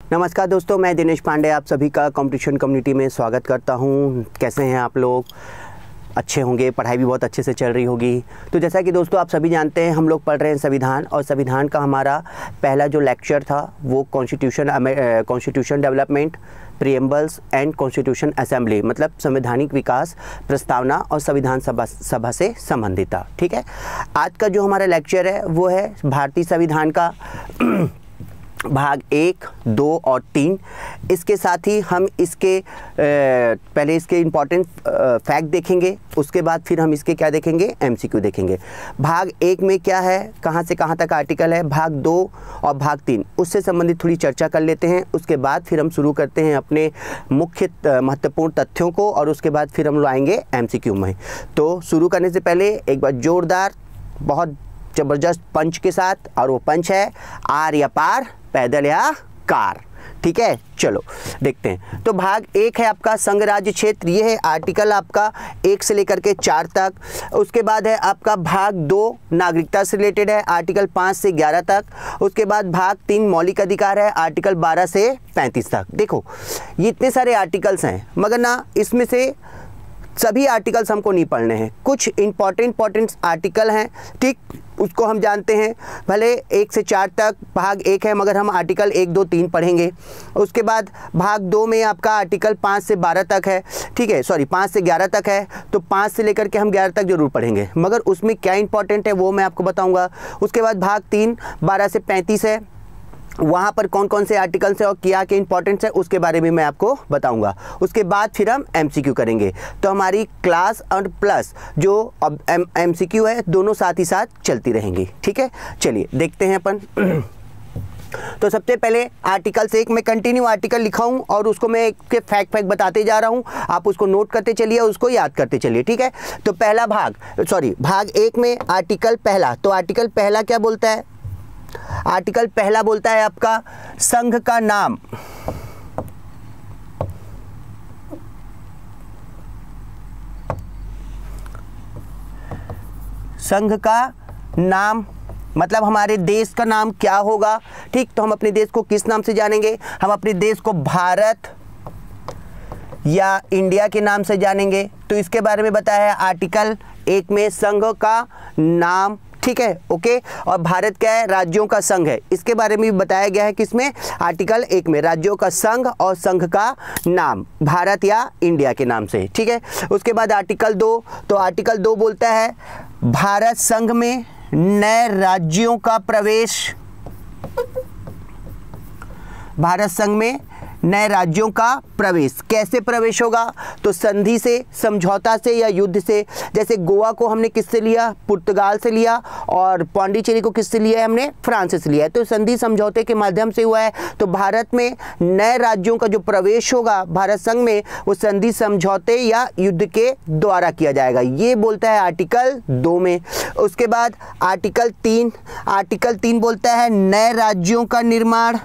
नमस्कार दोस्तों, मैं दिनेश पांडे आप सभी का कंपटीशन कम्युनिटी में स्वागत करता हूं। कैसे हैं आप लोग? अच्छे होंगे, पढ़ाई भी बहुत अच्छे से चल रही होगी। तो जैसा कि दोस्तों आप सभी जानते हैं, हम लोग पढ़ रहे हैं संविधान, और संविधान का हमारा पहला जो लेक्चर था वो constitution development, preambles and constitution assembly, मतलब संवैधानिक विकास प्रस्तावना और संविधान सभा से संबंधित था। ठीक है, आज का जो हमारा लेक्चर है वो है भारतीय संविधान का भाग 1, 2 और 3। इसके साथ ही हम इसके पहले इसके इम्पॉर्टेंट फैक्ट देखेंगे, उसके बाद फिर हम इसके क्या देखेंगे, एमसीक्यू देखेंगे। भाग 1 में क्या है, कहाँ से कहाँ तक आर्टिकल है, भाग 2 और भाग 3 उससे संबंधित थोड़ी चर्चा कर लेते हैं। उसके बाद फिर हम शुरू करते हैं अपने मुख्य महत्वपूर्ण तथ्यों को, और उसके बाद फिर हम लोग आएंगे एमसीक्यू में। तो शुरू करने से पहले एक बार जोरदार बहुत ज़बरदस्त पंच के साथ, और वो पंच है आर या पार, पैदल या कार। ठीक है, चलो देखते हैं। तो भाग 1 है आपका संघ राज्य क्षेत्र, ये है आर्टिकल आपका 1 से लेकर के 4 तक। उसके बाद है आपका भाग 2 नागरिकता से रिलेटेड है, आर्टिकल 5 से 11 तक। उसके बाद भाग 3 मौलिक अधिकार है, आर्टिकल 12 से 35 तक। देखो ये इतने सारे आर्टिकल्स हैं, मगर ना इसमें से सभी आर्टिकल्स हमको नहीं पढ़ने हैं। कुछ इंपॉर्टेंट आर्टिकल हैं, ठीक, उसको हम जानते हैं। भले 1 से 4 तक भाग 1 है, मगर हम आर्टिकल 1, 2, 3 पढ़ेंगे। उसके बाद भाग 2 में आपका आर्टिकल 5 से 12 तक है, ठीक है, सॉरी 5 से 11 तक है। तो 5 से लेकर के हम 11 तक जरूर पढ़ेंगे, मगर उसमें क्या इंपॉर्टेंट है वो मैं आपको बताऊँगा। उसके बाद भाग 3 12 से 35 है, वहाँ पर कौन कौन से आर्टिकल्स हैं और क्या क्या इंपॉर्टेंस है उसके बारे में मैं आपको बताऊंगा। उसके बाद फिर हम एमसीक्यू करेंगे। तो हमारी क्लास और प्लस जो अब एमसीक्यू है दोनों साथ ही साथ चलती रहेंगी। ठीक है, चलिए देखते हैं अपन। तो सबसे पहले आर्टिकल से एक मैं कंटिन्यू आर्टिकल लिखा हूँ और उसको मैं एक फैक्ट बताते जा रहा हूँ, आप उसको नोट करते चलिए, उसको याद करते चलिए। ठीक है, तो पहला भाग 1 में आर्टिकल पहला, तो आर्टिकल पहला क्या बोलता है? आर्टिकल पहला बोलता है आपका संघ का नाम। संघ का नाम मतलब हमारे देश का नाम क्या होगा। ठीक, तो हम अपने देश को किस नाम से जानेंगे? हम अपने देश को भारत या इंडिया के नाम से जानेंगे। तो इसके बारे में बताया है आर्टिकल 1 में, संघ का नाम। ठीक है, ओके। और भारत क्या है? राज्यों का संघ है। इसके बारे में भी बताया गया है किसमें? आर्टिकल 1 में, राज्यों का संघ और संघ का नाम भारत या इंडिया के नाम से। ठीक है, उसके बाद आर्टिकल 2, तो आर्टिकल 2 बोलता है भारत संघ में नए राज्यों का प्रवेश। भारत संघ में नए राज्यों का प्रवेश कैसे प्रवेश होगा? तो संधि से, समझौता से या युद्ध से। जैसे गोवा को हमने किससे लिया? पुर्तगाल से लिया, और पौंडीचेरी को किससे लिया है? हमने फ्रांस से लिया है। तो संधि समझौते के माध्यम से हुआ है। तो भारत में नए राज्यों का जो प्रवेश होगा भारत संघ में, वो संधि समझौते या युद्ध के द्वारा किया जाएगा, ये बोलता है आर्टिकल 2 में। उसके बाद आर्टिकल 3 बोलता है नए राज्यों का निर्माण।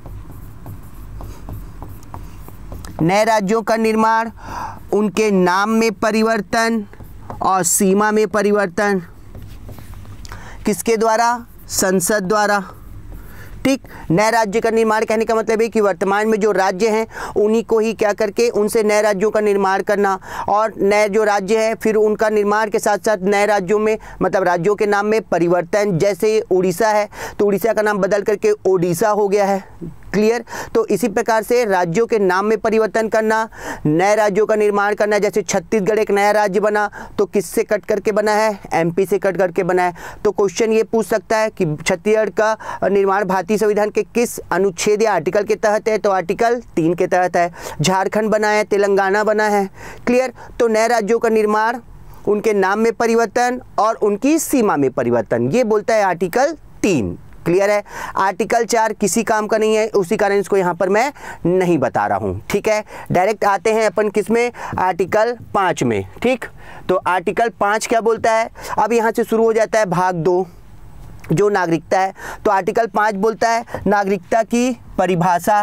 नए राज्यों का निर्माण, उनके नाम में परिवर्तन और सीमा में परिवर्तन। किसके द्वारा? संसद द्वारा। ठीक, नए राज्य का निर्माण कहने का मतलब है कि वर्तमान में जो राज्य हैं उन्हीं को ही क्या करके उनसे नए राज्यों का निर्माण करना, और नए जो राज्य है फिर उनका निर्माण के साथ साथ नए राज्यों में, मतलब राज्यों के नाम में परिवर्तन। जैसे उड़ीसा है तो उड़ीसा का नाम बदल करके ओडिशा हो गया है। क्लियर? तो इसी प्रकार से राज्यों के नाम में परिवर्तन करना, नए राज्यों का निर्माण करना। जैसे छत्तीसगढ़ एक नया राज्य बना तो किससे कट करके बना है? एमपी से कट करके बना है। तो क्वेश्चन ये पूछ सकता है कि छत्तीसगढ़ का निर्माण भारतीय संविधान के किस अनुच्छेद या आर्टिकल के तहत है? तो आर्टिकल 3 के तहत है। झारखंड बना है, तेलंगाना बना है। क्लियर? तो नए राज्यों का निर्माण, उनके नाम में परिवर्तन और उनकी सीमा में परिवर्तन, ये बोलता है आर्टिकल 3। क्लियर है? आर्टिकल 4 किसी काम का नहीं है, उसी कारण इसको यहाँ पर मैं नहीं बता रहा हूँ। ठीक है, डायरेक्ट आते हैं अपन किसमें? आर्टिकल 5 में। ठीक, तो आर्टिकल 5 क्या बोलता है? अब यहाँ से शुरू हो जाता है भाग 2 जो नागरिकता है। तो आर्टिकल 5 बोलता है नागरिकता की परिभाषा।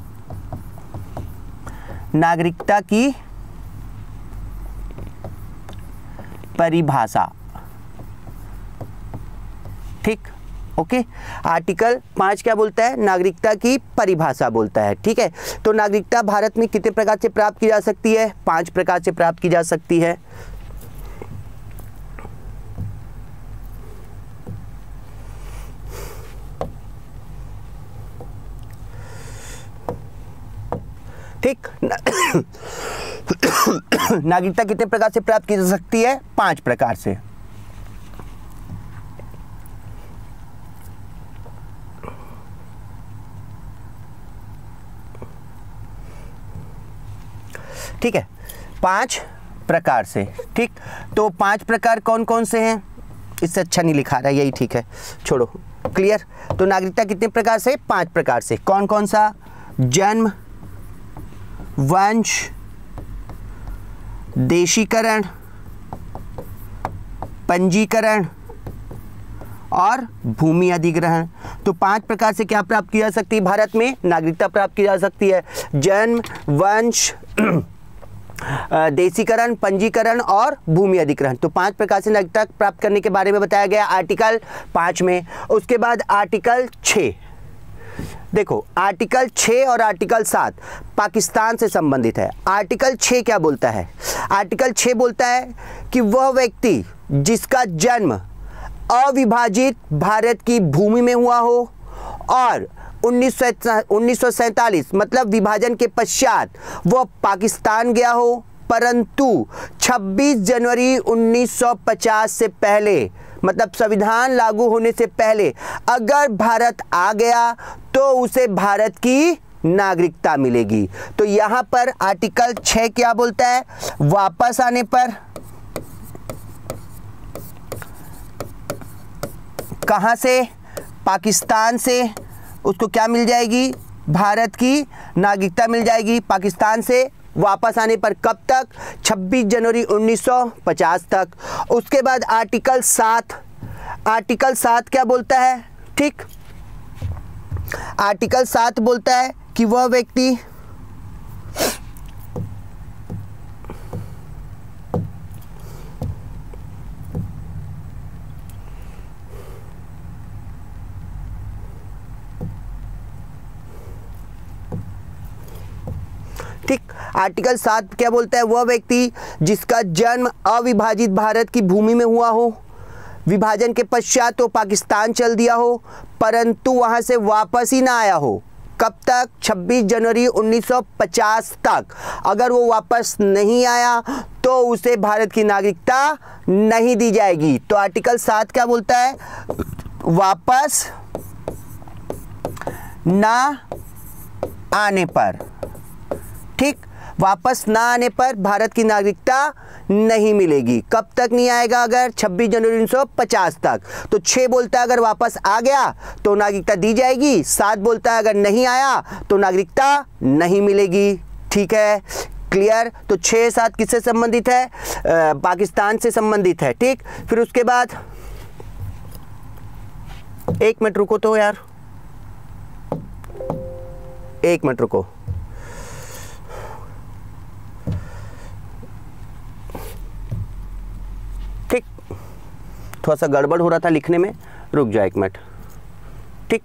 नागरिकता की परिभाषा। ठीक, ओके। आर्टिकल 5 क्या बोलता है? नागरिकता की परिभाषा बोलता है, ठीक है। तो नागरिकता भारत में कितने प्रकार से प्राप्त की जा सकती है? 5 प्रकार से प्राप्त की जा सकती है। ठीक। नागरिकता कितने प्रकार से प्राप्त की जा सकती है? 5 प्रकार से। ठीक है, 5 प्रकार से। ठीक, तो 5 प्रकार कौन कौन से हैं? इससे अच्छा नहीं लिखा रहा, यही ठीक है, छोड़ो। क्लियर? तो नागरिकता कितने प्रकार से? 5 प्रकार से। कौन कौन सा? जन्म, वंश, देशीकरण, पंजीकरण और भूमि अधिग्रहण। तो 5 प्रकार से क्या प्राप्त की जा सकती है? भारत में नागरिकता प्राप्त की जा सकती है। जन्म, वंश, देशीकरण, पंजीकरण और भूमि अधिग्रहण। तो 5 प्रकार से नागरिकता प्राप्त करने के बारे में बताया गया आर्टिकल 5 में। उसके बाद आर्टिकल 6, देखो आर्टिकल 6 और आर्टिकल 7 पाकिस्तान से संबंधित है। आर्टिकल 6 क्या बोलता है? आर्टिकल 6 बोलता है कि वह व्यक्ति जिसका जन्म अविभाजित भारत की भूमि में हुआ हो और 1947 मतलब विभाजन के पश्चात वह पाकिस्तान गया हो, परंतु 26 जनवरी 1950 से पहले मतलब संविधान लागू होने से पहले अगर भारत आ गया तो उसे भारत की नागरिकता मिलेगी। तो यहाँ पर आर्टिकल 6 क्या बोलता है? वापस आने पर कहाँ से? पाकिस्तान से उसको क्या मिल जाएगी? भारत की नागरिकता मिल जाएगी। पाकिस्तान से वापस आने पर कब तक? 26 जनवरी 1950 तक। उसके बाद आर्टिकल 7, आर्टिकल 7 क्या बोलता है? ठीक, आर्टिकल 7 बोलता है कि वह व्यक्ति ठीक, आर्टिकल 7 क्या बोलता है? वह व्यक्ति जिसका जन्म अविभाजित भारत की भूमि में हुआ हो, विभाजन के पश्चात तो पाकिस्तान चल दिया हो, परंतु वहां से वापस ही ना आया हो। कब तक? 26 जनवरी 1950 तक। अगर वो वापस नहीं आया तो उसे भारत की नागरिकता नहीं दी जाएगी। तो आर्टिकल 7 क्या बोलता है? वापस ना आने पर, ठीक, वापस ना आने पर भारत की नागरिकता नहीं मिलेगी। कब तक नहीं आएगा? अगर 26 जनवरी 1950 तक। तो 6 बोलता है अगर वापस आ गया तो नागरिकता दी जाएगी। 7 बोलता है अगर नहीं आया तो नागरिकता नहीं मिलेगी। ठीक है, क्लियर? तो 6, 7 किससे संबंधित है? पाकिस्तान से संबंधित है। ठीक, फिर उसके बाद 1 मिनट रुको तो यार, 1 मिनट रुको। ठीक, थोड़ा सा गड़बड़ हो रहा था लिखने में, रुक जाओ 1 मिनट। ठीक,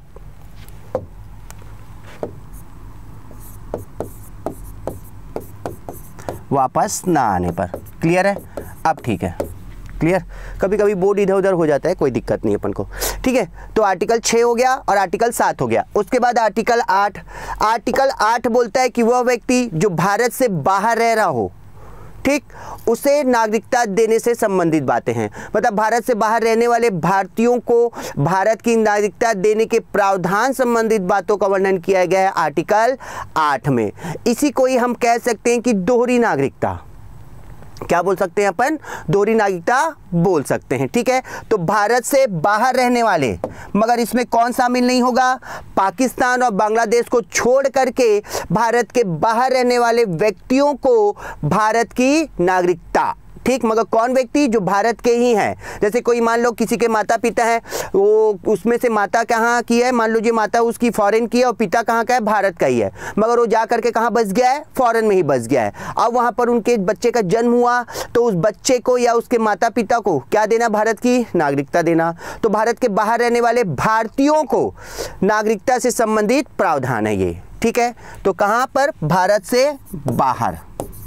वापस ना आने पर। क्लियर है? अब ठीक है, क्लियर? कभी कभी बोर्ड इधर उधर हो जाता है, कोई दिक्कत नहीं अपन को। ठीक है, तो आर्टिकल 6 हो गया और आर्टिकल 7 हो गया। उसके बाद आर्टिकल 8, आर्टिकल 8 बोलता है कि वह व्यक्ति जो भारत से बाहर रह रहा हो, ठीक, उसे नागरिकता देने से संबंधित बातें हैं। मतलब भारत से बाहर रहने वाले भारतीयों को भारत की नागरिकता देने के प्रावधान संबंधित बातों का वर्णन किया गया है आर्टिकल 8 में। इसी को ही हम कह सकते हैं कि दोहरी नागरिकता। क्या बोल सकते हैं अपन? दोहरी नागरिकता बोल सकते हैं। ठीक है, तो भारत से बाहर रहने वाले, मगर इसमें कौन शामिल नहीं होगा? पाकिस्तान और बांग्लादेश को छोड़ करके भारत के बाहर रहने वाले व्यक्तियों को भारत की नागरिकता, ठीक, मगर कौन व्यक्ति? जो भारत के ही हैं। जैसे कोई मान लो किसी के माता पिता हैं, वो उसमें से माता कहाँ की है, मान लो जो माता उसकी फॉरेन की है और पिता कहाँ का है, भारत का ही है, मगर वो जा करके कहाँ बस गया है, फॉरेन में ही बस गया है। अब वहाँ पर उनके बच्चे का जन्म हुआ तो उस बच्चे को या उसके माता पिता को क्या देना? भारत की नागरिकता देना। तो भारत के बाहर रहने वाले भारतीयों को नागरिकता से संबंधित प्रावधान है ये, ठीक है। तो कहाँ पर? भारत से बाहर,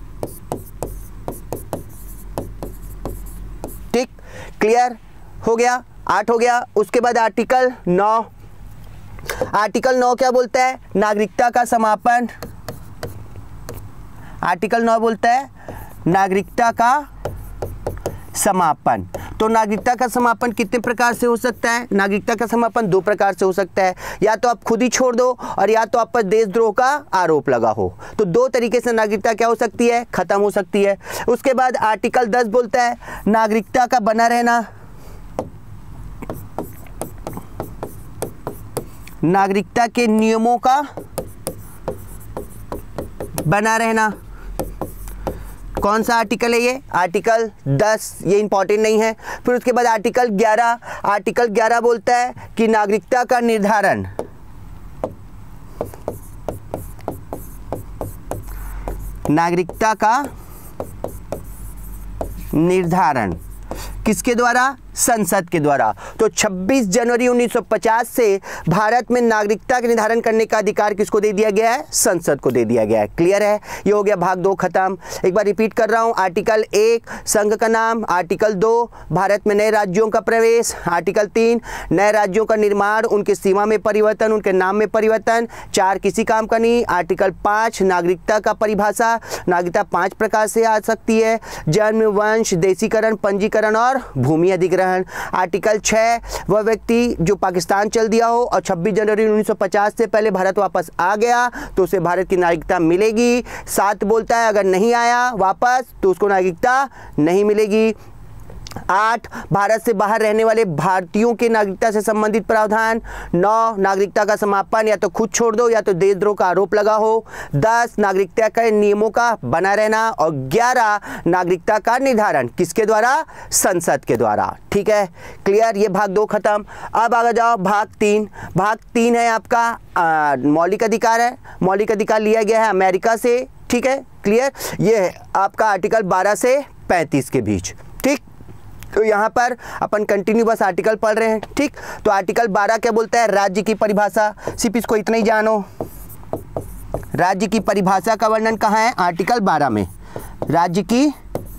ठीक, क्लियर हो गया? 8 हो गया। उसके बाद आर्टिकल 9, आर्टिकल 9 क्या बोलता है? नागरिकता का समापन। आर्टिकल 9 बोलता है नागरिकता का समापन। तो नागरिकता का समापन कितने प्रकार से हो सकता है? नागरिकता का समापन 2 प्रकार से हो सकता है, या तो आप खुद ही छोड़ दो और या तो आप पर देशद्रोह का आरोप लगा हो। तो 2 तरीके से नागरिकता क्या हो सकती है? खत्म हो सकती है। उसके बाद आर्टिकल 10 बोलता है नागरिकता का बना रहना। नागरिकता के नियमों का बना रहना। कौन सा आर्टिकल है ये? आर्टिकल 10, ये इंपॉर्टेंट नहीं है। फिर उसके बाद आर्टिकल 11, आर्टिकल 11 बोलता है कि नागरिकता का निर्धारण, नागरिकता का निर्धारण किसके द्वारा? संसद के द्वारा। तो 26 जनवरी 1950 से भारत में नागरिकता के निर्धारण करने का अधिकार किसको दे दिया गया है? संसद को दे दिया गया है। क्लियर है? ये हो गया भाग 2 खत्म। एक बार रिपीट कर रहा हूँ। आर्टिकल 1 संघ का नाम, आर्टिकल 2 भारत में नए राज्यों का प्रवेश, आर्टिकल 3 नए राज्यों का निर्माण, उनके सीमा में परिवर्तन, उनके नाम में परिवर्तन, 4 किसी काम का नहीं, आर्टिकल 5 नागरिकता का परिभाषा। नागरिकता 5 प्रकार से आ सकती है: जन्म, वंश, देशीकरण, पंजीकरण और भूमि अधिग्रहण। आर्टिकल 6 वह व्यक्ति जो पाकिस्तान चल दिया हो और 26 जनवरी 1950 से पहले भारत वापस आ गया तो उसे भारत की नागरिकता मिलेगी। 7 बोलता है अगर नहीं आया वापस तो उसको नागरिकता नहीं मिलेगी। 8 भारत से बाहर रहने वाले भारतीयों के नागरिकता से संबंधित प्रावधान। 9 नागरिकता का समापन, या तो खुद छोड़ दो या तो देशद्रोह का आरोप लगा हो। 10 नागरिकता के नियमों का बना रहना। और 11 नागरिकता का निर्धारण किसके द्वारा? संसद के द्वारा। ठीक है, क्लियर? ये भाग 2 खत्म। अब आगे जाओ भाग 3। भाग 3 है आपका मौलिक अधिकार है। मौलिक अधिकार लिया गया है अमेरिका से। ठीक है, क्लियर? ये है आपका आर्टिकल 12 से 35 के बीच। ठीक, तो यहाँ पर अपन कंटिन्यू बस आर्टिकल पढ़ रहे हैं। ठीक, तो आर्टिकल 12 क्या बोलता है? राज्य की परिभाषा। सिर्फ इसको इतना ही जानो, राज्य की परिभाषा का वर्णन कहाँ है? आर्टिकल 12 में राज्य की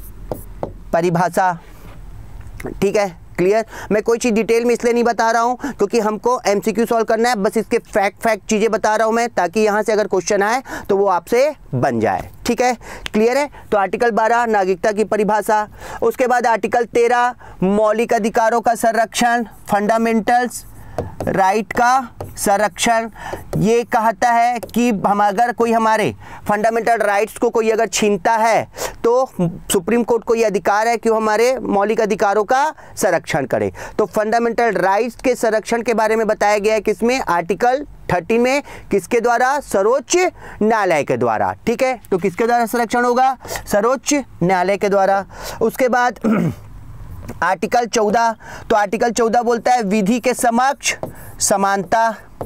परिभाषा। ठीक है, क्लियर? मैं कोई चीज़ डिटेल में इसलिए नहीं बता रहा हूँ क्योंकि हमको एमसीक्यू सॉल्व करना है, बस इसके फैक्ट चीज़ें बता रहा हूँ मैं, ताकि यहाँ से अगर क्वेश्चन आए तो वो आपसे बन जाए। ठीक है, क्लियर है? तो आर्टिकल 12 नागरिकता की परिभाषा। उसके बाद आर्टिकल 13 मौलिक अधिकारों का संरक्षण, फंडामेंटल्स राइट का संरक्षण। ये कहता है कि हम अगर कोई हमारे फंडामेंटल राइट्स को कोई अगर छीनता है तो सुप्रीम कोर्ट को ये अधिकार है कि वो हमारे मौलिक अधिकारों का संरक्षण करे। तो फंडामेंटल राइट्स के संरक्षण के बारे में बताया गया है किसमें? आर्टिकल 13 में। किसके द्वारा? सर्वोच्च न्यायालय के द्वारा। ठीक है, तो किसके द्वारा संरक्षण होगा? सर्वोच्च न्यायालय के द्वारा। उसके बाद आर्टिकल 14, तो आर्टिकल 14 बोलता है विधि के समक्ष समानता।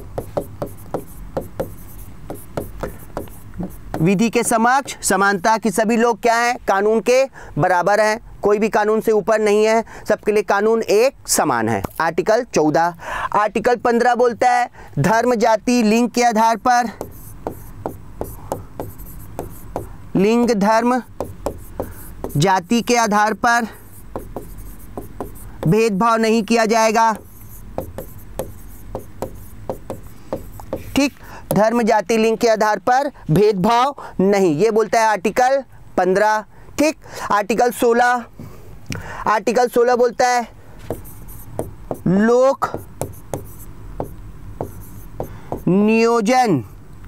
विधि के समक्ष समानता कि सभी लोग क्या हैं? कानून के बराबर हैं, कोई भी कानून से ऊपर नहीं है, सबके लिए कानून एक समान है। आर्टिकल 14। आर्टिकल 15 बोलता है धर्म, जाति, लिंग के आधार पर, लिंग, धर्म, जाति के आधार पर भेदभाव नहीं किया जाएगा। ठीक, धर्म, जाति, लिंग के आधार पर भेदभाव नहीं, ये बोलता है आर्टिकल 15। ठीक, आर्टिकल 16। आर्टिकल 16 बोलता है लोक नियोजन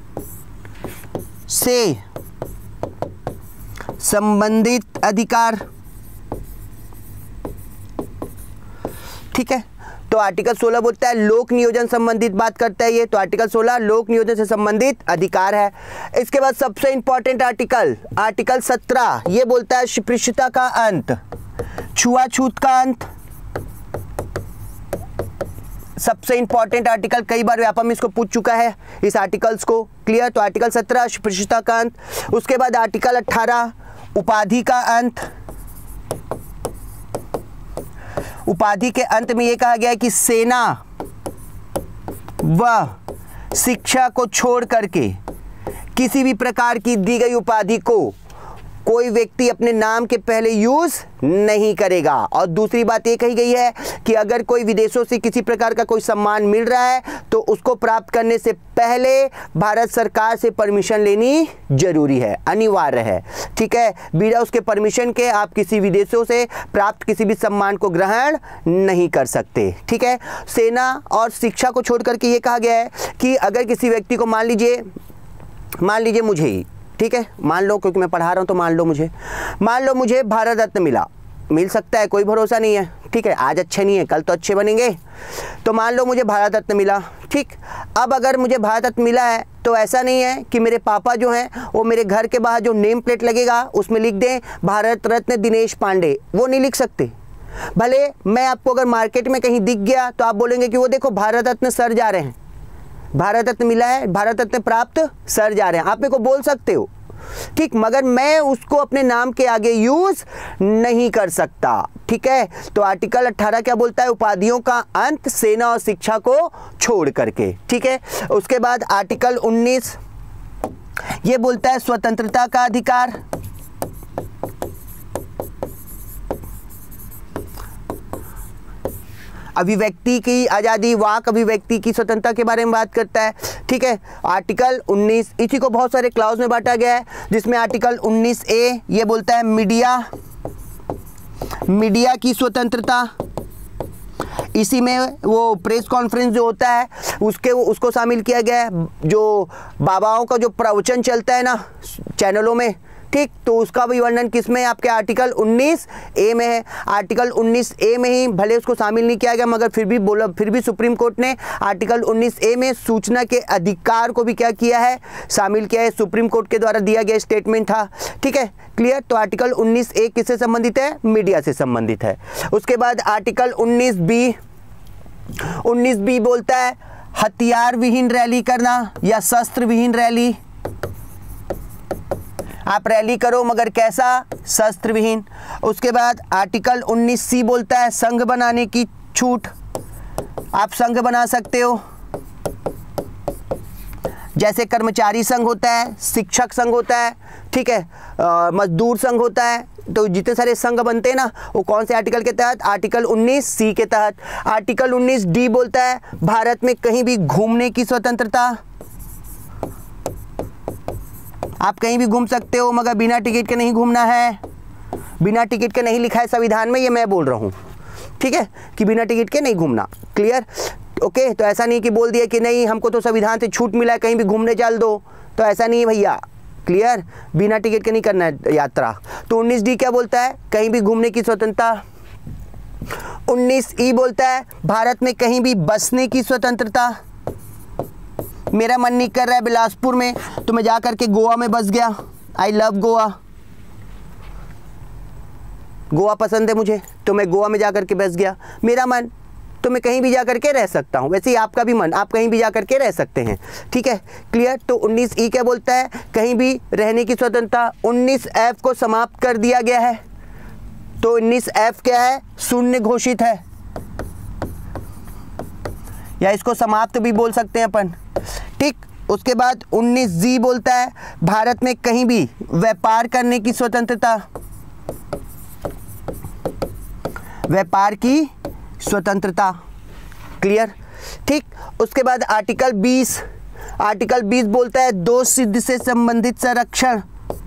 से संबंधित अधिकार। ठीक है, तो आर्टिकल 16 बोलता है लोक नियोजन संबंधित बात करता है ये, तो आर्टिकल 16 लोक नियोजन से संबंधित अधिकार है। इसके बाद सबसे इंपॉर्टेंट आर्टिकल 17 ये बोलता है अस्पृश्यता का अंत, छुआछूत का अंत। सबसे इंपॉर्टेंट आर्टिकल, कई बार व्यापम में इसको पूछ चुका है इस आर्टिकल्स को, क्लियर। तो आर्टिकल 17 अस्पृश्यता का अंत। उसके बाद आर्टिकल 18 उपाधि का अंत। उपाधि के अंत में यह कहा गया है कि सेना व शिक्षा को छोड़ करके किसी भी प्रकार की दी गई उपाधि को कोई व्यक्ति अपने नाम के पहले यूज नहीं करेगा। और दूसरी बात ये कही गई है कि अगर कोई विदेशों से किसी प्रकार का कोई सम्मान मिल रहा है तो उसको प्राप्त करने से पहले भारत सरकार से परमिशन लेनी जरूरी है, अनिवार्य है, ठीक है। बिना उसके परमिशन के आप किसी विदेशों से प्राप्त किसी भी सम्मान को ग्रहण नहीं कर सकते, ठीक है। सेना और शिक्षा को छोड़ करके ये कहा गया है कि अगर किसी व्यक्ति को मान लीजिए मुझे ही, ठीक है, मान लो, क्योंकि मैं पढ़ा रहा हूँ तो मान लो मुझे भारत रत्न मिल सकता है, कोई भरोसा नहीं है, ठीक है। आज अच्छे नहीं है, कल तो अच्छे बनेंगे। तो मान लो मुझे भारत रत्न मिला, ठीक। अब अगर मुझे भारत रत्न मिला है तो ऐसा नहीं है कि मेरे पापा जो हैं वो मेरे घर के बाहर जो नेम प्लेट लगेगा उसमें लिख दें भारत रत्न दिनेश पांडे, वो नहीं लिख सकते। भले मैं आपको अगर मार्केट में कहीं दिख गया तो आप बोलेंगे कि वो देखो भारत रत्न सर जा रहे हैं, भारत रत्न मिला है, भारत रत्न प्राप्त सर जा रहे हैं, आप मेरे को बोल सकते हो, ठीक। मगर मैं उसको अपने नाम के आगे यूज नहीं कर सकता, ठीक है। तो आर्टिकल 18 क्या बोलता है? उपाधियों का अंत सेना और शिक्षा को छोड़ करके, ठीक है। उसके बाद आर्टिकल 19 ये बोलता है स्वतंत्रता का अधिकार। अभिव्यक्ति की आज़ादी, वाक अभिव्यक्ति की स्वतंत्रता के बारे में बात करता है, ठीक है। आर्टिकल 19 इसी को बहुत सारे क्लाउज में बांटा गया है, जिसमें आर्टिकल 19A ये बोलता है मीडिया की स्वतंत्रता। इसी में वो प्रेस कॉन्फ्रेंस जो होता है उसको शामिल किया गया है। जो बाबाओं का जो प्रवचन चलता है ना चैनलों में, ठीक, तो उसका भी वर्णन किसमें है? आपके आर्टिकल 19A में है। आर्टिकल 19A में ही भले उसको शामिल नहीं किया गया, मगर फिर भी सुप्रीम कोर्ट ने आर्टिकल 19A में सूचना के अधिकार को भी क्या किया है? शामिल किया है। सुप्रीम कोर्ट के द्वारा दिया गया स्टेटमेंट था, ठीक है, क्लियर। तो आर्टिकल 19A किससे संबंधित है? मीडिया से संबंधित है। उसके बाद आर्टिकल 19B बोलता है हथियार विहीन रैली करना या शस्त्र विहीन रैली। आप रैली करो मगर कैसा? शस्त्र विहीन। उसके बाद आर्टिकल 19C बोलता है संघ बनाने की छूट। आप संघ बना सकते हो, जैसे कर्मचारी संघ होता है, शिक्षक संघ होता है, ठीक है, मजदूर संघ होता है। तो जितने सारे संघ बनते हैं ना, वो कौन से आर्टिकल के तहत? आर्टिकल 19C के तहत। आर्टिकल 19D बोलता है भारत में कहीं भी घूमने की स्वतंत्रता। आप कहीं भी घूम सकते हो, मगर बिना टिकट के नहीं घूमना है। बिना टिकट के नहीं लिखा है संविधान में, ये मैं बोल रहा हूँ, ठीक है, कि बिना टिकट के नहीं घूमना, क्लियर, ओके। तो ऐसा नहीं कि बोल दिया कि नहीं हमको तो संविधान से छूट मिला है, कहीं भी घूमने चल दो, तो ऐसा नहीं है भैया, क्लियर। बिना टिकट के नहीं करना है यात्रा। तो 19D क्या बोलता है? कहीं भी घूमने की स्वतंत्रता। 19E बोलता है भारत में कहीं भी बसने की स्वतंत्रता। मेरा मन नहीं कर रहा है बिलासपुर में, तो मैं जा करके गोवा में बस गया। आई लव गोवा, गोवा पसंद है मुझे, तो मैं गोवा में जा करके बस गया। मेरा मन, तो मैं कहीं भी जा करके रह सकता हूँ। वैसे ही आपका भी मन, आप कहीं भी जा करके रह सकते हैं, ठीक है, क्लियर। तो 19E क्या बोलता है? कहीं भी रहने की स्वतंत्रता। 19F को समाप्त कर दिया गया है। तो 19F क्या है? शून्य घोषित है, या इसको समाप्त भी बोल सकते हैं अपन, ठीक। उसके बाद 19G बोलता है भारत में कहीं भी व्यापार करने की स्वतंत्रता। व्यापार की स्वतंत्रता, क्लियर, ठीक। उसके बाद आर्टिकल 20 बोलता है दोष सिद्ध से संबंधित संरक्षण।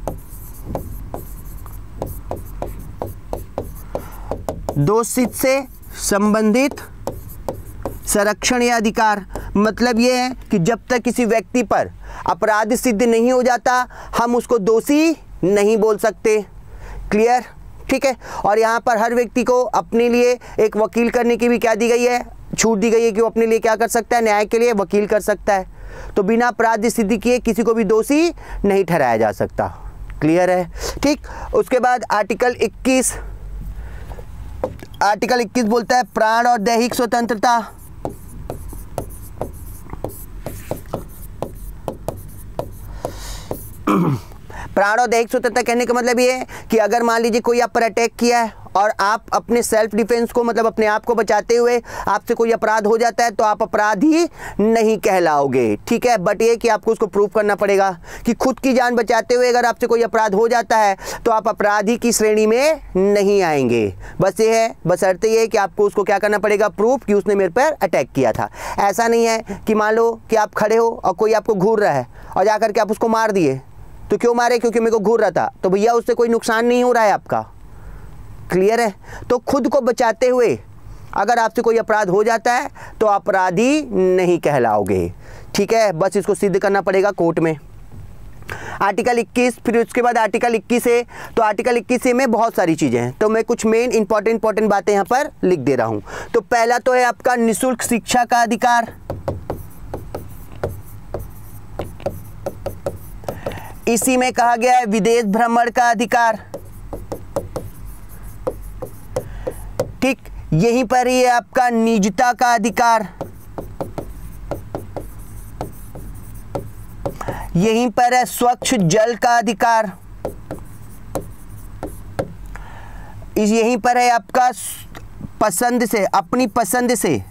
दोष सिद्ध से संबंधित संरक्षण या अधिकार, मतलब ये है कि जब तक किसी व्यक्ति पर अपराध सिद्ध नहीं हो जाता हम उसको दोषी नहीं बोल सकते, क्लियर, ठीक है। और यहाँ पर हर व्यक्ति को अपने लिए एक वकील करने की भी क्या दी गई है? छूट दी गई है कि वो अपने लिए क्या कर सकता है, न्याय के लिए वकील कर सकता है। तो बिना अपराध सिद्धि किए किसी को भी दोषी नहीं ठहराया जा सकता। क्लियर है, ठीक। उसके बाद आर्टिकल 21 बोलता है प्राण और दैहिक स्वतंत्रता। प्राण और दैहिक स्वतंत्रता कहने का मतलब ये है कि अगर मान लीजिए कोई आप पर अटैक किया है और आप अपने सेल्फ डिफेंस को मतलब अपने आप को बचाते हुए आपसे कोई अपराध हो जाता है तो आप अपराधी नहीं कहलाओगे, ठीक है। बट ये कि आपको उसको प्रूव करना पड़ेगा कि खुद की जान बचाते हुए अगर आपसे कोई अपराध हो जाता है तो आप अपराधी की श्रेणी में नहीं आएंगे। बस ये है, बशर्ते ये कि आपको उसको क्या करना पड़ेगा, प्रूफ कि उसने मेरे पर अटैक किया था। ऐसा नहीं है कि मान लो कि आप खड़े हो और कोई आपको घूर रहा है और जाकर के आप उसको मार दिए। तो क्यों मारे, क्योंकि मेरे को घूर रहा था। तो भैया उससे कोई नुकसान नहीं हो रहा है आपका। क्लियर है। तो खुद को बचाते हुए अगर आपसे कोई अपराध हो जाता है तो अपराधी नहीं कहलाओगे, ठीक है। बस इसको सिद्ध करना पड़ेगा कोर्ट में। आर्टिकल 21, फिर उसके बाद आर्टिकल 21 है। तो आर्टिकल 21 में बहुत सारी चीज़ें हैं, तो मैं कुछ मेन इंपॉर्टेंट बातें यहाँ पर लिख दे रहा हूँ। तो पहला तो है आपका निःशुल्क शिक्षा का अधिकार। इसी में कहा गया है विदेश भ्रमण का अधिकार, ठीक। यहीं पर ही है आपका निजता का अधिकार, यहीं पर है स्वच्छ जल का अधिकार, यहीं पर है आपका पसंद से, अपनी पसंद से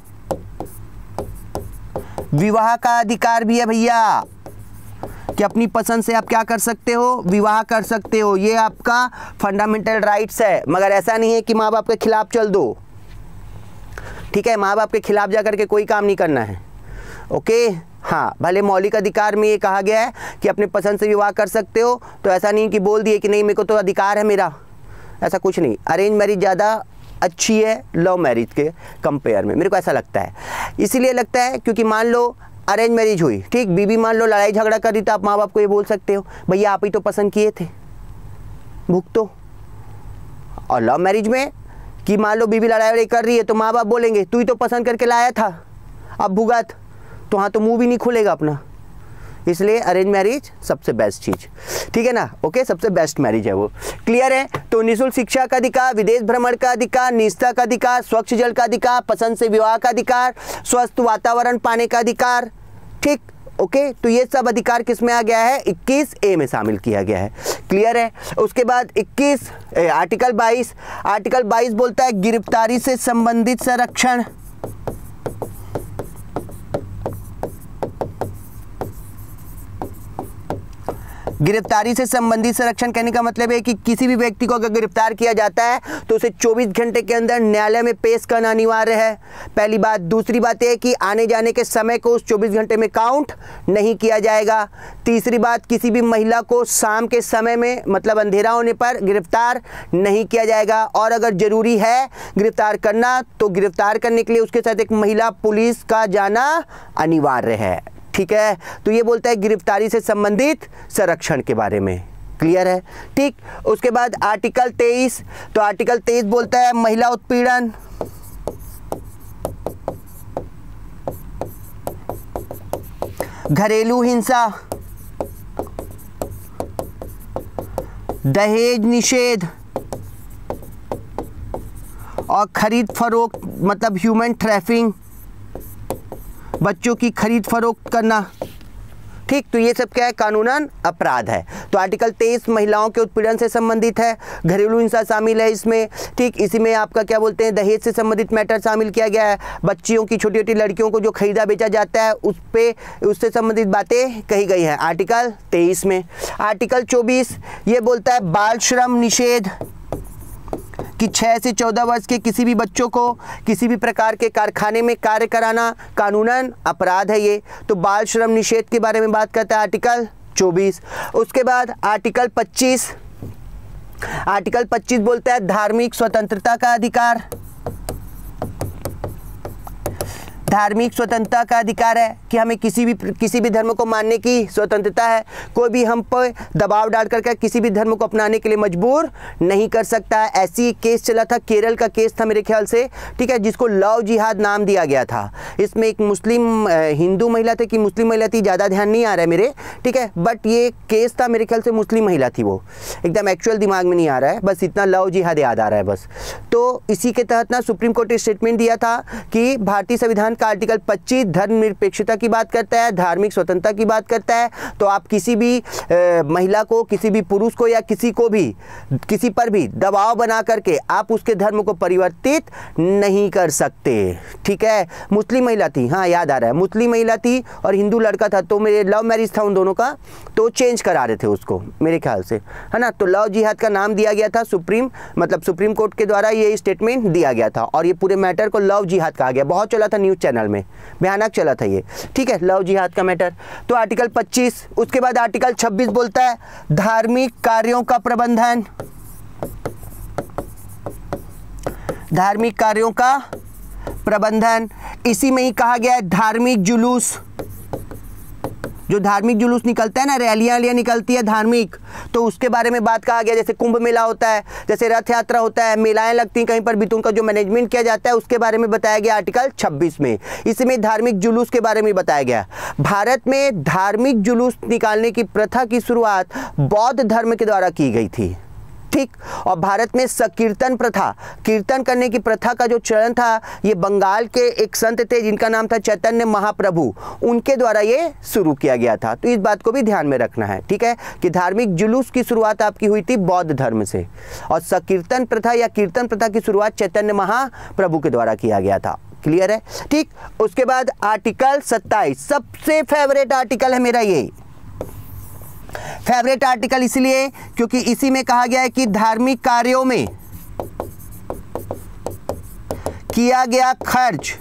विवाह का अधिकार भी है भैया, कि अपनी पसंद से आप क्या कर सकते हो, विवाह कर सकते हो। ये आपका फंडामेंटल राइट्स है। मगर ऐसा नहीं है कि माँ बाप के खिलाफ चल दो, ठीक है। माँ बाप के खिलाफ जाकर के कोई काम नहीं करना है, ओके। हाँ, भले मौलिक अधिकार में ये कहा गया है कि अपने पसंद से विवाह कर सकते हो, तो ऐसा नहीं कि बोल दिए कि नहीं मेरे को तो अधिकार है मेरा, ऐसा कुछ नहीं। अरेंज मैरिज ज़्यादा अच्छी है लव मैरिज के कंपेयर में, मेरे को ऐसा लगता है। इसीलिए लगता है क्योंकि मान लो अरेंज मैरिज हुई, ठीक, बीबी मान लो लड़ाई झगड़ा कर रही, तो आप माँ बाप को ये बोल सकते हो भैया आप ही तो पसंद किए थे, भुगतो। और लव मैरिज में कि मान लो बीबी लड़ाई कर रही है तो माँ बाप बोलेंगे तू ही तो पसंद करके लाया था, अब भुगत। तो हाँ, तो मुंह भी नहीं खुलेगा अपना। इसलिए अरेंज मैरिज सबसे बेस्ट चीज़, ठीक है ना, ओके। सबसे बेस्ट मैरिज है वो। क्लियर है। तो निःशुल्क शिक्षा का अधिकार, विदेश भ्रमण का अधिकार, निजता का अधिकार, स्वच्छ जल का अधिकार, पसंद से विवाह का अधिकार, स्वस्थ वातावरण पाने का अधिकार, ठीक, ओके। तो ये सब अधिकार किस में आ गया है, 21A में शामिल किया गया है। क्लियर है। उसके बाद आर्टिकल 22 बोलता है गिरफ्तारी से संबंधित संरक्षण। गिरफ्तारी से संबंधित संरक्षण कहने का मतलब है कि किसी भी व्यक्ति को अगर गिरफ्तार किया जाता है तो उसे 24 घंटे के अंदर न्यायालय में पेश करना अनिवार्य है, पहली बात। दूसरी बात यह है कि आने जाने के समय को उस 24 घंटे में काउंट नहीं किया जाएगा। तीसरी बात, किसी भी महिला को शाम के समय में मतलब अंधेरा होने पर गिरफ्तार नहीं किया जाएगा। और अगर ज़रूरी है गिरफ्तार करना तो गिरफ्तार करने के लिए उसके साथ एक महिला पुलिस का जाना अनिवार्य है, ठीक है। तो ये बोलता है गिरफ्तारी से संबंधित संरक्षण के बारे में। क्लियर है, ठीक। उसके बाद आर्टिकल 23, तो आर्टिकल 23 बोलता है महिला उत्पीड़न, घरेलू हिंसा, दहेज निषेध और खरीद फरोख्त मतलब ह्यूमन ट्रैफिकिंग, बच्चों की खरीद फरोख्त करना, ठीक। तो ये सब क्या है, कानूनन अपराध है। तो आर्टिकल 23 महिलाओं के उत्पीड़न से संबंधित है, घरेलू हिंसा शामिल है इसमें, ठीक। इसी में आपका क्या बोलते हैं, दहेज से संबंधित मैटर शामिल किया गया है। बच्चियों की, छोटी छोटी लड़कियों को जो खरीदा बेचा जाता है उससे संबंधित बातें कही गई हैं आर्टिकल 23 में। आर्टिकल 24 ये बोलता है बाल श्रम निषेध, कि 6 से 14 वर्ष के किसी भी बच्चों को किसी भी प्रकार के कारखाने में कार्य कराना कानूनन अपराध है ये। तो बाल श्रम निषेध के बारे में बात करता है आर्टिकल 24। उसके बाद आर्टिकल 25 बोलता है धार्मिक स्वतंत्रता का अधिकार। धार्मिक स्वतंत्रता का अधिकार है कि हमें किसी भी धर्म को मानने की स्वतंत्रता है। कोई भी हम पर दबाव डाल करके किसी भी धर्म को अपनाने के लिए मजबूर नहीं कर सकता। ऐसी एक केस चला था, केरल का केस था मेरे ख्याल से, ठीक है, जिसको लव जिहाद नाम दिया गया था। इसमें एक मुस्लिम हिंदू महिला थी कि मुस्लिम महिला थी, ज़्यादा ध्यान नहीं आ रहा है मेरे, ठीक है, बट ये केस था मेरे ख्याल से मुस्लिम महिला थी, वो एकदम एक्चुअल दिमाग में नहीं आ रहा है, बस इतना लव जिहाद याद आ रहा है बस। तो इसी के तहत ना सुप्रीम कोर्ट ने स्टेटमेंट दिया था कि भारतीय संविधान का आर्टिकल 25 धर्मनिरपेक्षता की बात करता है, धार्मिक स्वतंत्रता की बात करता है। तो आप किसी भी महिला को, किसी भी पुरुष को या किसी को भी, किसी पर भी दबाव बना करके आप उसके धर्म को परिवर्तित नहीं कर सकते, ठीक है। मुस्लिम महिला थी, हाँ याद आ रहा है, मुस्लिम महिला थी और हिंदू लड़का था, तो मेरे लव मैरिज था उन दोनों का, तो चेंज करा रहे थे उसको मेरे ख्याल से, है ना। तो लव जिहाद का नाम दिया गया था, सुप्रीम कोर्ट के द्वारा ये स्टेटमेंट दिया गया था और ये पूरे मैटर को लव जिहाद कहा गया। बहुत चला था न्यूज़ चैनल में, भयानक चला था ये, ठीक है, लव जिहाद का मैटर। तो आर्टिकल 25, उसके बाद आर्टिकल 26 बोलता है धार्मिक कार्यों का प्रबंधन, धार्मिक कार्यों का प्रबंधन। इसी में ही कहा गया है धार्मिक जुलूस, जो धार्मिक जुलूस निकलता है ना, रैलियां निकलती है धार्मिक, तो उसके बारे में बात कहा गया। जैसे कुंभ मेला होता है, जैसे रथ यात्रा होता है, मेलाएं लगती हैं कहीं पर भी, तो उनका जो मैनेजमेंट किया जाता है उसके बारे में बताया गया आर्टिकल 26 में। इसमें धार्मिक जुलूस के बारे में बताया गया। भारत में धार्मिक जुलूस निकालने की प्रथा की शुरुआत बौद्ध धर्म के द्वारा की गई थी, ठीक। और भारत में संकीर्तन प्रथा, कीर्तन करने की प्रथा का जो चलन था, ये बंगाल के एक संत थे जिनका नाम था चैतन्य महाप्रभु, उनके द्वारा ये शुरू किया गया था। तो इस बात को भी ध्यान में रखना है, ठीक है, कि धार्मिक जुलूस की शुरुआत आपकी हुई थी बौद्ध धर्म से और संकीर्तन प्रथा या कीर्तन प्रथा की शुरुआत चैतन्य महाप्रभु के द्वारा किया गया था। क्लियर है, ठीक। उसके बाद आर्टिकल 27, सबसे फेवरेट आर्टिकल है मेरा ये, फेवरेट आर्टिकल इसलिए क्योंकि इसी में कहा गया है कि धार्मिक कार्यों में किया गया खर्च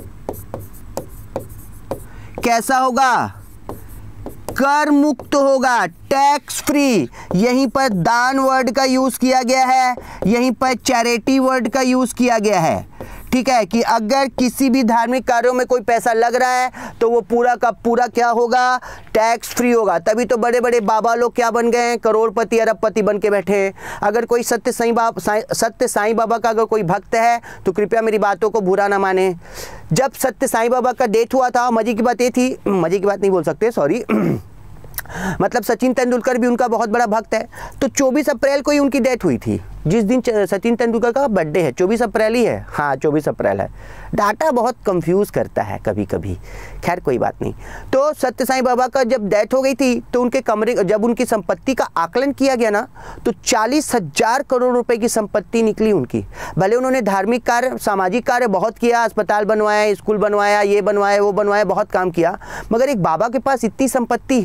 कैसा होगा, कर मुक्त होगा, टैक्स फ्री। यहीं पर दान वर्ड का यूज किया गया है, यहीं पर चैरिटी वर्ड का यूज किया गया है, ठीक है, कि अगर किसी भी धार्मिक कार्यों में कोई पैसा लग रहा है तो वो पूरा का पूरा क्या होगा, टैक्स फ्री होगा। तभी तो बड़े बड़े बाबा लोग क्या बन गए हैं, करोड़पति अरबपति बन के बैठे हैं। अगर कोई सत्य साईं बाबा का अगर कोई भक्त है तो कृपया मेरी बातों को बुरा ना माने। जब सत्य साईं बाबा का डेथ हुआ था, मजे की बात ये थी, मजे की बात नहीं बोल सकते, सॉरी मतलब सचिन तेंदुलकर भी उनका बहुत बड़ा भक्त है, तो 24 अप्रैल को ही उनकी डेथ हुई थी। जिस दिन सचिन तेंदुलकर का बर्थडे है 24 अप्रैल ही है, हाँ 24 अप्रैल है। डाटा बहुत कंफ्यूज करता है कभी कभी, खैर कोई बात नहीं। तो सत्य साईं बाबा का जब डेथ हो गई थी तो उनके कमरे, जब उनकी संपत्ति का आकलन किया गया ना, तो 40,000 करोड़ रुपए की संपत्ति निकली उनकी। भले उन्होंने धार्मिक कार्य, सामाजिक कार्य बहुत किया, अस्पताल बनवाया, स्कूल बनवाया, ये बनवाया, वो बनवाया, बहुत काम किया, मगर एक बाबा के पास इतनी संपत्ति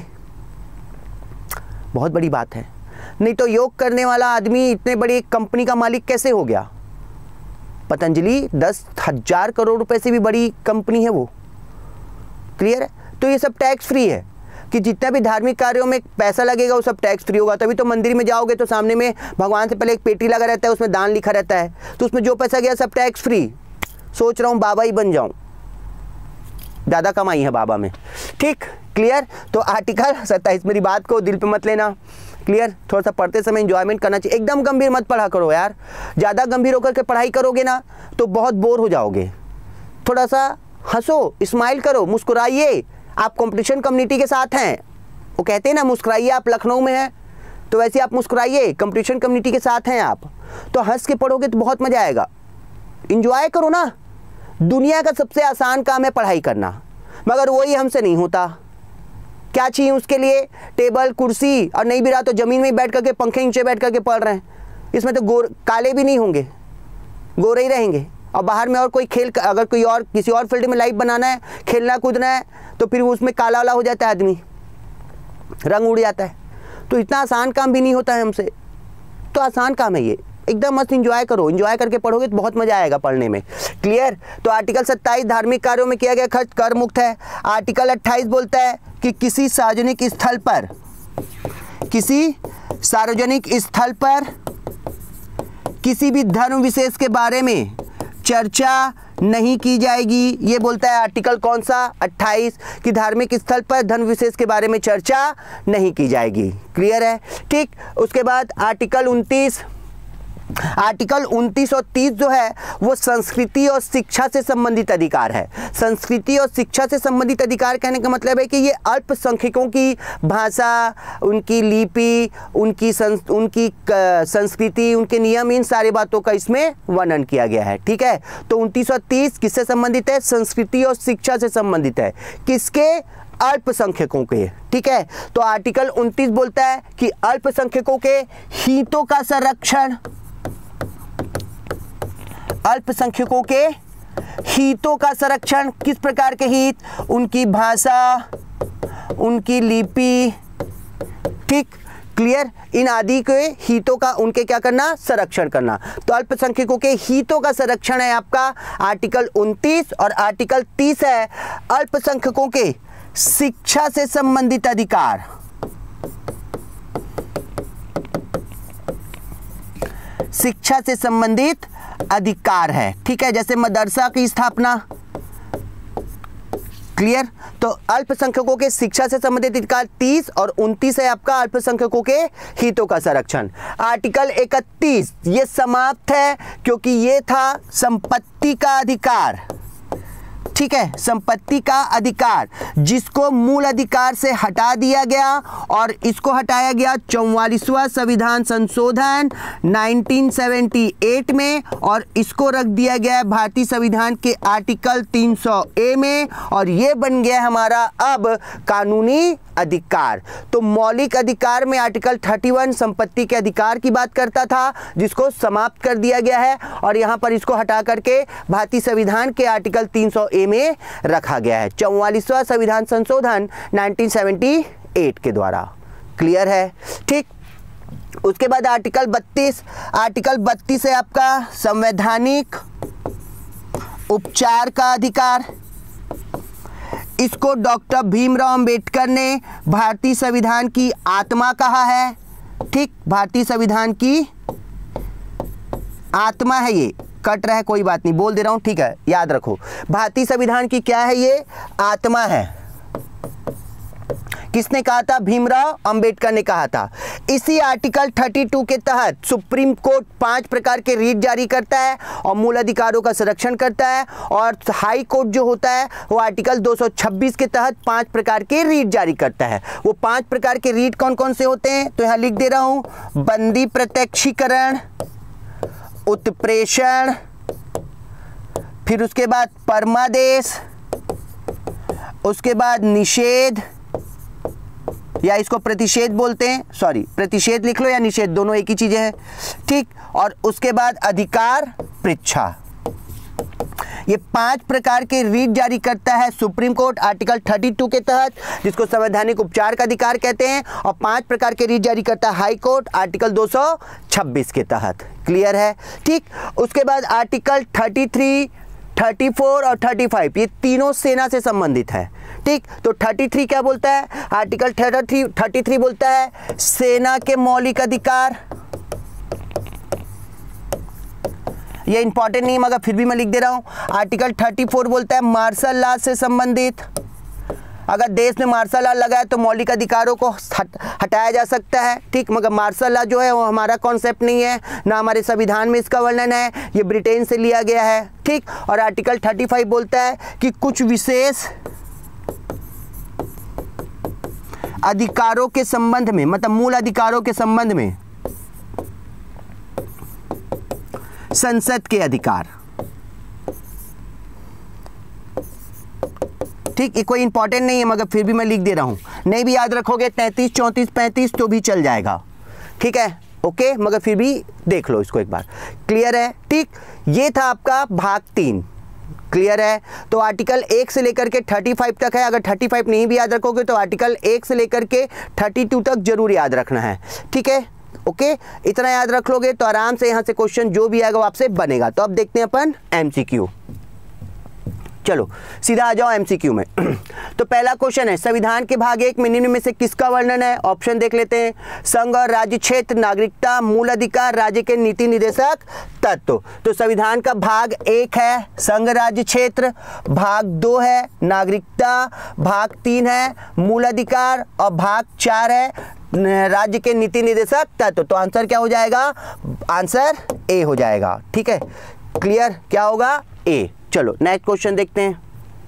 बहुत बड़ी बात है। नहीं तो योग करने वाला आदमी इतने बड़ी कंपनी का मालिक कैसे हो गया? पतंजलि 10,000 करोड़ रुपए से भी बड़ी कंपनी है वो। क्लियर है? तो ये सब टैक्स फ्री है कि जितना भी धार्मिक कार्यों में पैसा लगेगा वो सब टैक्स फ्री होगा। तभी तो मंदिर में जाओगे तो सामने में भगवान से पहले एक पेटी लगा रहता है, उसमें दान लिखा रहता है, तो उसमें जो पैसा गया सब टैक्स फ्री। सोच रहा हूँ बाबा ही बन जाऊँ, ज़्यादा कमाई है बाबा में। ठीक, क्लियर? तो आर्टिकल 27, मेरी बात को दिल पे मत लेना, क्लियर? थोड़ा सा पढ़ते समय एंजॉयमेंट करना चाहिए, एकदम गंभीर मत पढ़ा करो यार। ज़्यादा गंभीर होकर के पढ़ाई करोगे ना तो बहुत बोर हो जाओगे। थोड़ा सा हंसो, स्माइल करो, मुस्कुराइए। आप कंपटीशन कम्युनिटी के साथ हैं, वो कहते हैं ना मुस्कुराइए, आप लखनऊ में हैं तो वैसे आप मुस्कुराइए, कंपटीशन कम्युनिटी के साथ हैं आप, तो हंस के पढ़ोगे तो बहुत मज़ा आएगा। इंजॉय करो ना। दुनिया का सबसे आसान काम है पढ़ाई करना, मगर वही हमसे नहीं होता। क्या चाहिए उसके लिए? टेबल, कुर्सी, और नहीं भी रहा तो ज़मीन में बैठ करके, पंखे नीचे बैठ करके पढ़ रहे हैं। इसमें तो काले भी नहीं होंगे, गोरे ही रहेंगे। और बाहर में और कोई खेल, अगर कोई और किसी और फील्ड में लाइफ बनाना है, खेलना कूदना है, तो फिर उसमें काला वाला हो जाता है आदमी, रंग उड़ जाता है। तो इतना आसान काम भी नहीं होता है हमसे, तो आसान काम है ये। एकदम मस्त इंजॉय करो, इंजॉय करके पढ़ोगे तो बहुत मजा आएगा पढ़ने में। क्लियर? तो आर्टिकल 27 धार्मिक कार्यों में किया गया खर्च कर मुक्त है। आर्टिकल 28 बोलता है कि किसी सार्वजनिक स्थल पर, किसी सार्वजनिक स्थल पर किसी भी धर्म विशेष के बारे में चर्चा नहीं की जाएगी। ये बोलता है आर्टिकल कौन सा 28 कि धार्मिक स्थल पर धन विशेष के बारे में चर्चा नहीं की जाएगी। क्लियर है, ठीक। उसके बाद आर्टिकल 29 और 30 जो है वो संस्कृति और शिक्षा से संबंधित अधिकार है। संस्कृति और शिक्षा से संबंधित अधिकार कहने का मतलब है कि ये अल्पसंख्यकों की भाषा, उनकी लिपि, उनकी संस्कृति, उनके नियम, इन सारी बातों का इसमें वर्णन किया गया है। ठीक है, तो 29 और 30 किससे संबंधित है? संस्कृति और शिक्षा से संबंधित है। किसके? अल्पसंख्यकों के। ठीक है, तो आर्टिकल 29 बोलता है कि अल्पसंख्यकों के हितों का संरक्षण, अल्पसंख्यकों के हितों का संरक्षण। किस प्रकार के हित? उनकी भाषा, उनकी लिपि, ठीक, क्लियर, इन आदि के हितों का उनके क्या करना? संरक्षण करना। तो अल्पसंख्यकों के हितों का संरक्षण है आपका आर्टिकल 29 और आर्टिकल 30 है अल्पसंख्यकों के शिक्षा से संबंधित अधिकार। शिक्षा से संबंधित अधिकार है। ठीक है, जैसे मदरसा की स्थापना। क्लियर, तो अल्पसंख्यकों के शिक्षा से संबंधित अधिकार 30 और 29 है आपका अल्पसंख्यकों के हितों का संरक्षण। आर्टिकल 31 ये समाप्त है क्योंकि ये था संपत्ति का अधिकार। ठीक है, संपत्ति का अधिकार जिसको मूल अधिकार से हटा दिया गया और इसको हटाया गया 44वां संविधान संशोधन 1978 में और इसको रख दिया गया भारतीय संविधान के आर्टिकल 300A में और ये बन गया हमारा अब कानूनी अधिकार। तो मौलिक अधिकार में आर्टिकल 31 संपत्ति के अधिकार की बात करता था जिसको समाप्त कर दिया गया है और यहाँ पर इसको हटा करके भारतीय संविधान के आर्टिकल 300A में रखा गया है 44वां संविधान संशोधन 1978 के द्वारा। क्लियर है, ठीक। उसके बाद आर्टिकल 32 है आपका संवैधानिक उपचार का अधिकार। इसको डॉक्टर भीमराव अंबेडकर ने भारतीय संविधान की आत्मा कहा है। ठीक, भारतीय संविधान की आत्मा है, ये कट रहा है कोई बात नहीं, बोल दे रहा हूं, ठीक है, याद रखो। भारतीय संविधान की क्या है? ये आत्मा है। किसने कहा था? भीमराव अंबेडकर ने कहा था। इसी आर्टिकल 32 के तहत सुप्रीम कोर्ट 5 प्रकार के रीट जारी करता है और मूल अधिकारों का संरक्षण करता है और हाई कोर्ट जो होता है वो आर्टिकल 226 के तहत 5 प्रकार के रीट जारी करता है। वो 5 प्रकार के रीट कौन कौन से होते हैं? तो यहाँ लिख दे रहा हूं, बंदी प्रत्यक्षीकरण, उत्प्रेषण, फिर उसके बाद परमादेश, उसके बाद निषेध या इसको प्रतिषेध बोलते हैं, सॉरी प्रतिषेध लिख लो या निषेध, दोनों एक ही चीजें हैं। ठीक, और उसके बाद अधिकार पृच्छा। ये 5 प्रकार के रीट जारी करता है सुप्रीम कोर्ट आर्टिकल 32 के तहत जिसको संवैधानिक उपचार का अधिकार कहते हैं और 5 प्रकार के रीट जारी करता है हाई कोर्ट आर्टिकल 226 के तहत। क्लियर है, ठीक। उसके बाद आर्टिकल 33, 34 और 35 ये तीनों सेना से संबंधित है। ठीक, तो 33 क्या बोलता है? आर्टिकल 33 बोलता है सेना के मौलिक अधिकार। ये इंपॉर्टेंट नहीं मगर फिर भी मैं लिख दे रहा हूं। आर्टिकल 34 बोलता है मार्शल लॉ से संबंधित। अगर देश में मार्शल लॉ लगा है तो मौलिक अधिकारों को हटाया जा सकता है। ठीक, मगर मार्शल लॉ जो है वो हमारा कॉन्सेप्ट नहीं है, ना हमारे संविधान में इसका वर्णन है, ये ब्रिटेन से लिया गया है। ठीक, और आर्टिकल 35 बोलता है कि कुछ विशेष अधिकारों के संबंध में, मतलब मूल अधिकारों के संबंध में संसद के अधिकार। ठीक, ये कोई इंपॉर्टेंट नहीं है मगर फिर भी मैं लिख दे रहा हूं। नहीं भी याद रखोगे 33, 34, 35 तो भी चल जाएगा। ठीक है, ओके, मगर फिर भी देख लो इसको एक बार। क्लियर है, ठीक। ये था आपका भाग 3। क्लियर है, तो आर्टिकल 1 से लेकर के 35 तक है। अगर 35 नहीं भी याद रखोगे तो आर्टिकल 1 से लेकर के 32 तक जरूर याद रखना है। ठीक है, ओके, इतना याद रख लोगे तो आराम से यहाँ से क्वेश्चन जो भी आएगा वो आपसे बनेगा। तो अब देखते हैं अपन MCQ। चलो सीधा आ जाओ एमसीक्यू में। तो पहला क्वेश्चन है, संविधान के भाग 1 में निम्न में से किसका वर्णन है? ऑप्शन देख लेते हैं। संघ और राज्य क्षेत्र, नागरिकता, मूल अधिकार, राज्य के नीति निर्देशक तत्व। तो संविधान का भाग 1 है संघ राज्य क्षेत्र, भाग 2 है नागरिकता, भाग 3 है मूल अधिकार और भाग 4 है राज्य के नीति निर्देशक तत्व। तो आंसर क्या हो जाएगा? आंसर ए हो जाएगा। ठीक है, क्लियर, क्या होगा? ए। चलो नेक्स्ट क्वेश्चन देखते हैं।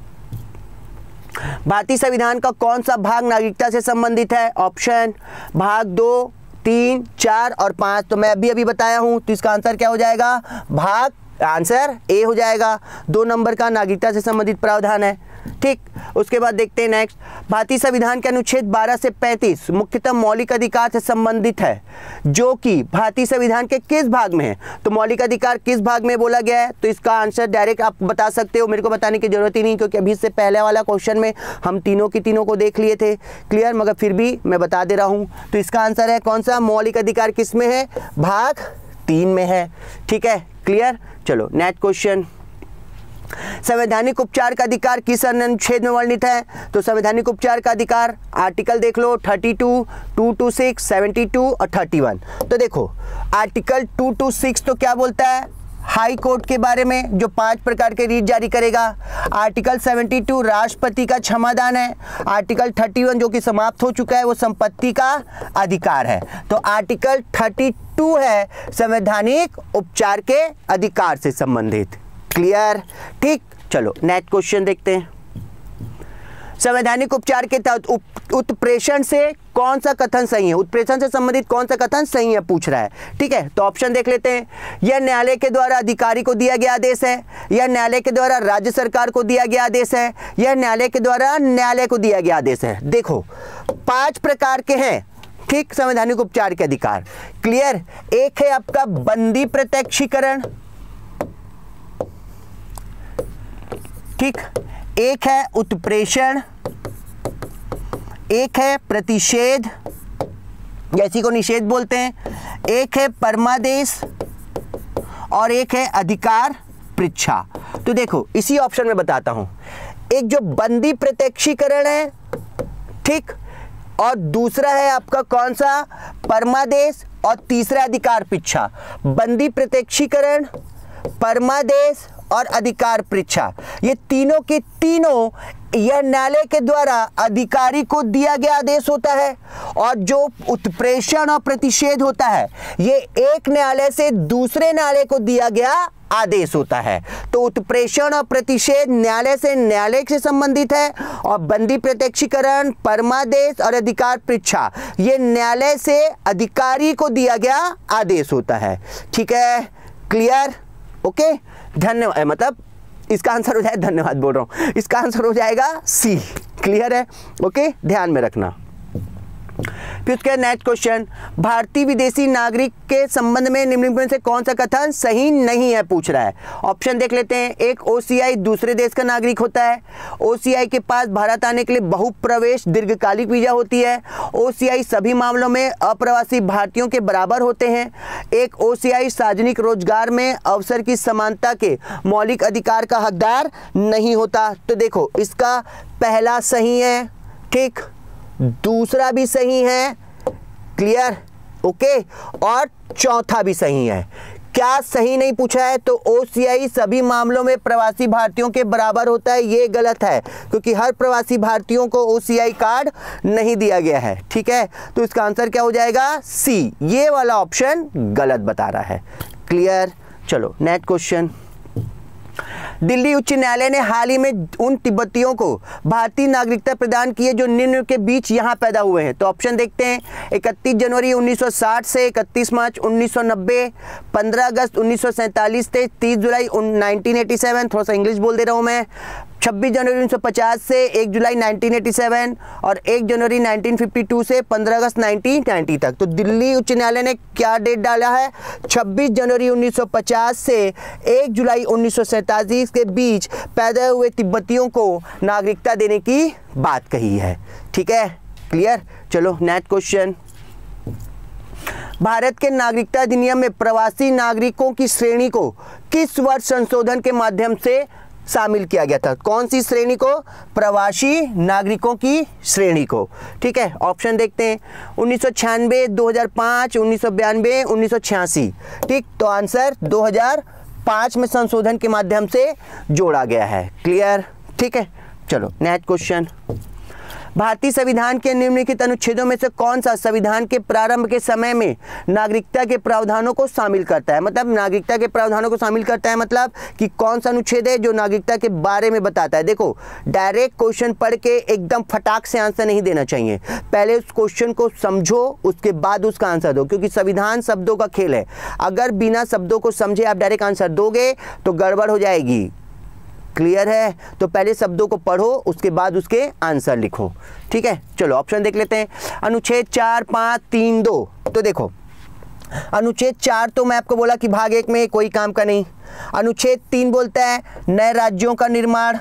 भारतीय संविधान का कौन सा भाग नागरिकता से संबंधित है? ऑप्शन भाग 2, 3, 4 और 5। तो मैं अभी बताया हूं, तो इसका आंसर क्या हो जाएगा? आंसर ए हो जाएगा। 2 नंबर का नागरिकता से संबंधित प्रावधान है। ठीक, उसके बाद देखते हैं नेक्स्ट। भारतीय संविधान के अनुच्छेद 12 से 35 मुख्यतः मौलिक अधिकार से संबंधित है, जो कि भारतीय संविधान के किस भाग में है? तो मौलिक अधिकार किस भाग में बोला गया है? तो इसका आंसर डायरेक्ट आप बता सकते हो, मेरे को बताने की जरूरत ही नहीं, क्योंकि अभी से पहले वाला क्वेश्चन में हम तीनों की तीनों को देख लिए थे। क्लियर, मगर फिर भी मैं बता दे रहा हूं। तो इसका आंसर है कौन सा? मौलिक अधिकार किस में है? भाग 3 में है। ठीक है, क्लियर। चलो नेक्स्ट क्वेश्चन। संवैधानिक उपचार का अधिकार किस अनुच्छेद में वर्णित है? तो संवैधानिक उपचार का अधिकार आर्टिकल देख लो 32, 226, 72 और 31। तो देखो आर्टिकल 226 तो क्या बोलता है? हाई कोर्ट के बारे में, जो 5 प्रकार के रीट जारी करेगा। आर्टिकल 72 राष्ट्रपति का क्षमादान है। आर्टिकल 31 जो कि समाप्त हो चुका है, वो संपत्ति का अधिकार है। तो आर्टिकल 32 है संवैधानिक उपचार के अधिकार से संबंधित। क्लियर, ठीक। चलो नेक्स्ट क्वेश्चन देखते हैं। संवैधानिक उपचार के तहत उत्प्रेषण से कौन सा कथन सही है? उत्प्रेषण से संबंधित कौन सा कथन सही है पूछ रहा है। ठीक है, तो ऑप्शन देख लेते हैं। यह न्यायालय के द्वारा अधिकारी को दिया गया आदेश है, यह न्यायालय के द्वारा राज्य सरकार को दिया गया आदेश है, यह न्यायालय के द्वारा न्यायालय को दिया गया आदेश है। देखो 5 प्रकार के हैं, ठीक, संवैधानिक उपचार के अधिकार। क्लियर, एक है आपका बंदी प्रत्यक्षीकरण, ठीक, एक है उत्प्रेषण, एक है प्रतिषेध, जैसी को निषेध बोलते हैं, एक है परमादेश और एक है अधिकार पृच्छा। तो देखो इसी ऑप्शन में बताता हूं। एक जो बंदी प्रत्यक्षीकरण है, ठीक, और दूसरा है आपका कौन सा? परमादेश, और तीसरा अधिकार पृच्छा। बंदी प्रत्यक्षीकरण, परमादेश और अधिकार पृच्छा, ये तीनों के तीनों यह न्यायालय के द्वारा अधिकारी को दिया गया आदेश होता है, और जो उत्प्रेषण और प्रतिषेध होता है ये एक न्यायालय से दूसरे न्यायालय को दिया गया आदेश होता है। तो उत्प्रेषण और प्रतिषेध न्यायालय से संबंधित है, और बंदी प्रत्यक्षीकरण, परमादेश और अधिकार पृच्छा ये न्यायालय से अधिकारी को दिया गया आदेश होता है। ठीक है, क्लियर, ओके, धन्यवाद। मतलब इसका आंसर हो जाएगा, धन्यवाद बोल रहा हूं, इसका आंसर हो जाएगा सी। क्लियर है, ओके, ध्यान में रखना। फिर उसके नेक्स्ट क्वेश्चन, भारतीय विदेशी नागरिक के संबंध में निम्नलिखित में से कौन सा कथन सही नहीं है पूछ रहा है। ऑप्शन देख लेते हैं। एक, ओसीआई दूसरे देश का नागरिक होता है। ओसीआई के पास भारत आने के लिए बहुप्रवेश दीर्घकालिक वीजा होती है। ओसीआई सभी मामलों में अप्रवासी भारतीयों के बराबर होते हैं। एक, ओसीआई सार्वजनिक रोजगार में अवसर की समानता के मौलिक अधिकार का हकदार नहीं होता। तो देखो इसका पहला सही है, ठीक, दूसरा भी सही है, क्लियर, ओके, और चौथा भी सही है। क्या सही नहीं पूछा है? तो ओसीआई सभी मामलों में प्रवासी भारतीयों के बराबर होता है, ये गलत है, क्योंकि हर प्रवासी भारतीयों को ओसीआई कार्ड नहीं दिया गया है। ठीक है, तो इसका आंसर क्या हो जाएगा? सी। ये वाला ऑप्शन गलत बता रहा है। क्लियर, चलो नेक्स्ट क्वेश्चन। दिल्ली उच्च न्यायालय ने हाल ही में उन तिब्बतियों को भारतीय नागरिकता प्रदान की है जो निम्न के बीच यहाँ पैदा हुए हैं। तो ऑप्शन देखते हैं। 31 जनवरी 1960 से 31 मार्च 1990, 15 अगस्त 1947 से 30 जुलाई 1987, थोड़ा सा इंग्लिश बोल दे रहा हूँ मैं, 26 जनवरी 1950 से 1 जुलाई 1987 और 1 जनवरी 1952 से 15 अगस्त 1990 तक। तो दिल्ली उच्च न्यायालय ने क्या डेट डाला है? 26 जनवरी 1950 से 1 जुलाई 1947 के बीच पैदा हुए तिब्बतियों को नागरिकता देने की बात कही है। ठीक है, क्लियर। चलो नेक्स्ट क्वेश्चन। भारत के नागरिकता अधिनियम में प्रवासी नागरिकों की श्रेणी को किस वर्ष संशोधन के माध्यम से शामिल किया गया था। कौन सी श्रेणी को? प्रवासी नागरिकों की श्रेणी को। ठीक है, ऑप्शन देखते हैं 1996, 2005, 1992, 1986। ठीक, तो आंसर 2005 में संशोधन के माध्यम से जोड़ा गया है। क्लियर? ठीक है, चलो नेक्स्ट क्वेश्चन। भारतीय संविधान के निम्नलिखित अनुच्छेदों में से कौन सा संविधान के प्रारंभ के समय में नागरिकता के प्रावधानों को शामिल करता है? मतलब नागरिकता के प्रावधानों को शामिल करता है मतलब कि कौन सा अनुच्छेद है जो नागरिकता के बारे में बताता है? देखो, डायरेक्ट क्वेश्चन पढ़ के एकदम फटाक से आंसर नहीं देना चाहिए। पहले उस क्वेश्चन को समझो, उसके बाद उसका आंसर दो, क्योंकि संविधान शब्दों का खेल है। अगर बिना शब्दों को समझे आप डायरेक्ट आंसर दोगे तो गड़बड़ हो जाएगी। क्लियर है? तो पहले शब्दों को पढ़ो, उसके बाद उसके आंसर लिखो। ठीक है, चलो ऑप्शन देख लेते हैं। अनुच्छेद 4, 5, 3, 2। तो देखो, अनुच्छेद 4 तो मैं आपको बोला कि भाग 1 में कोई काम का नहीं। अनुच्छेद 3 बोलता है नए राज्यों का निर्माण।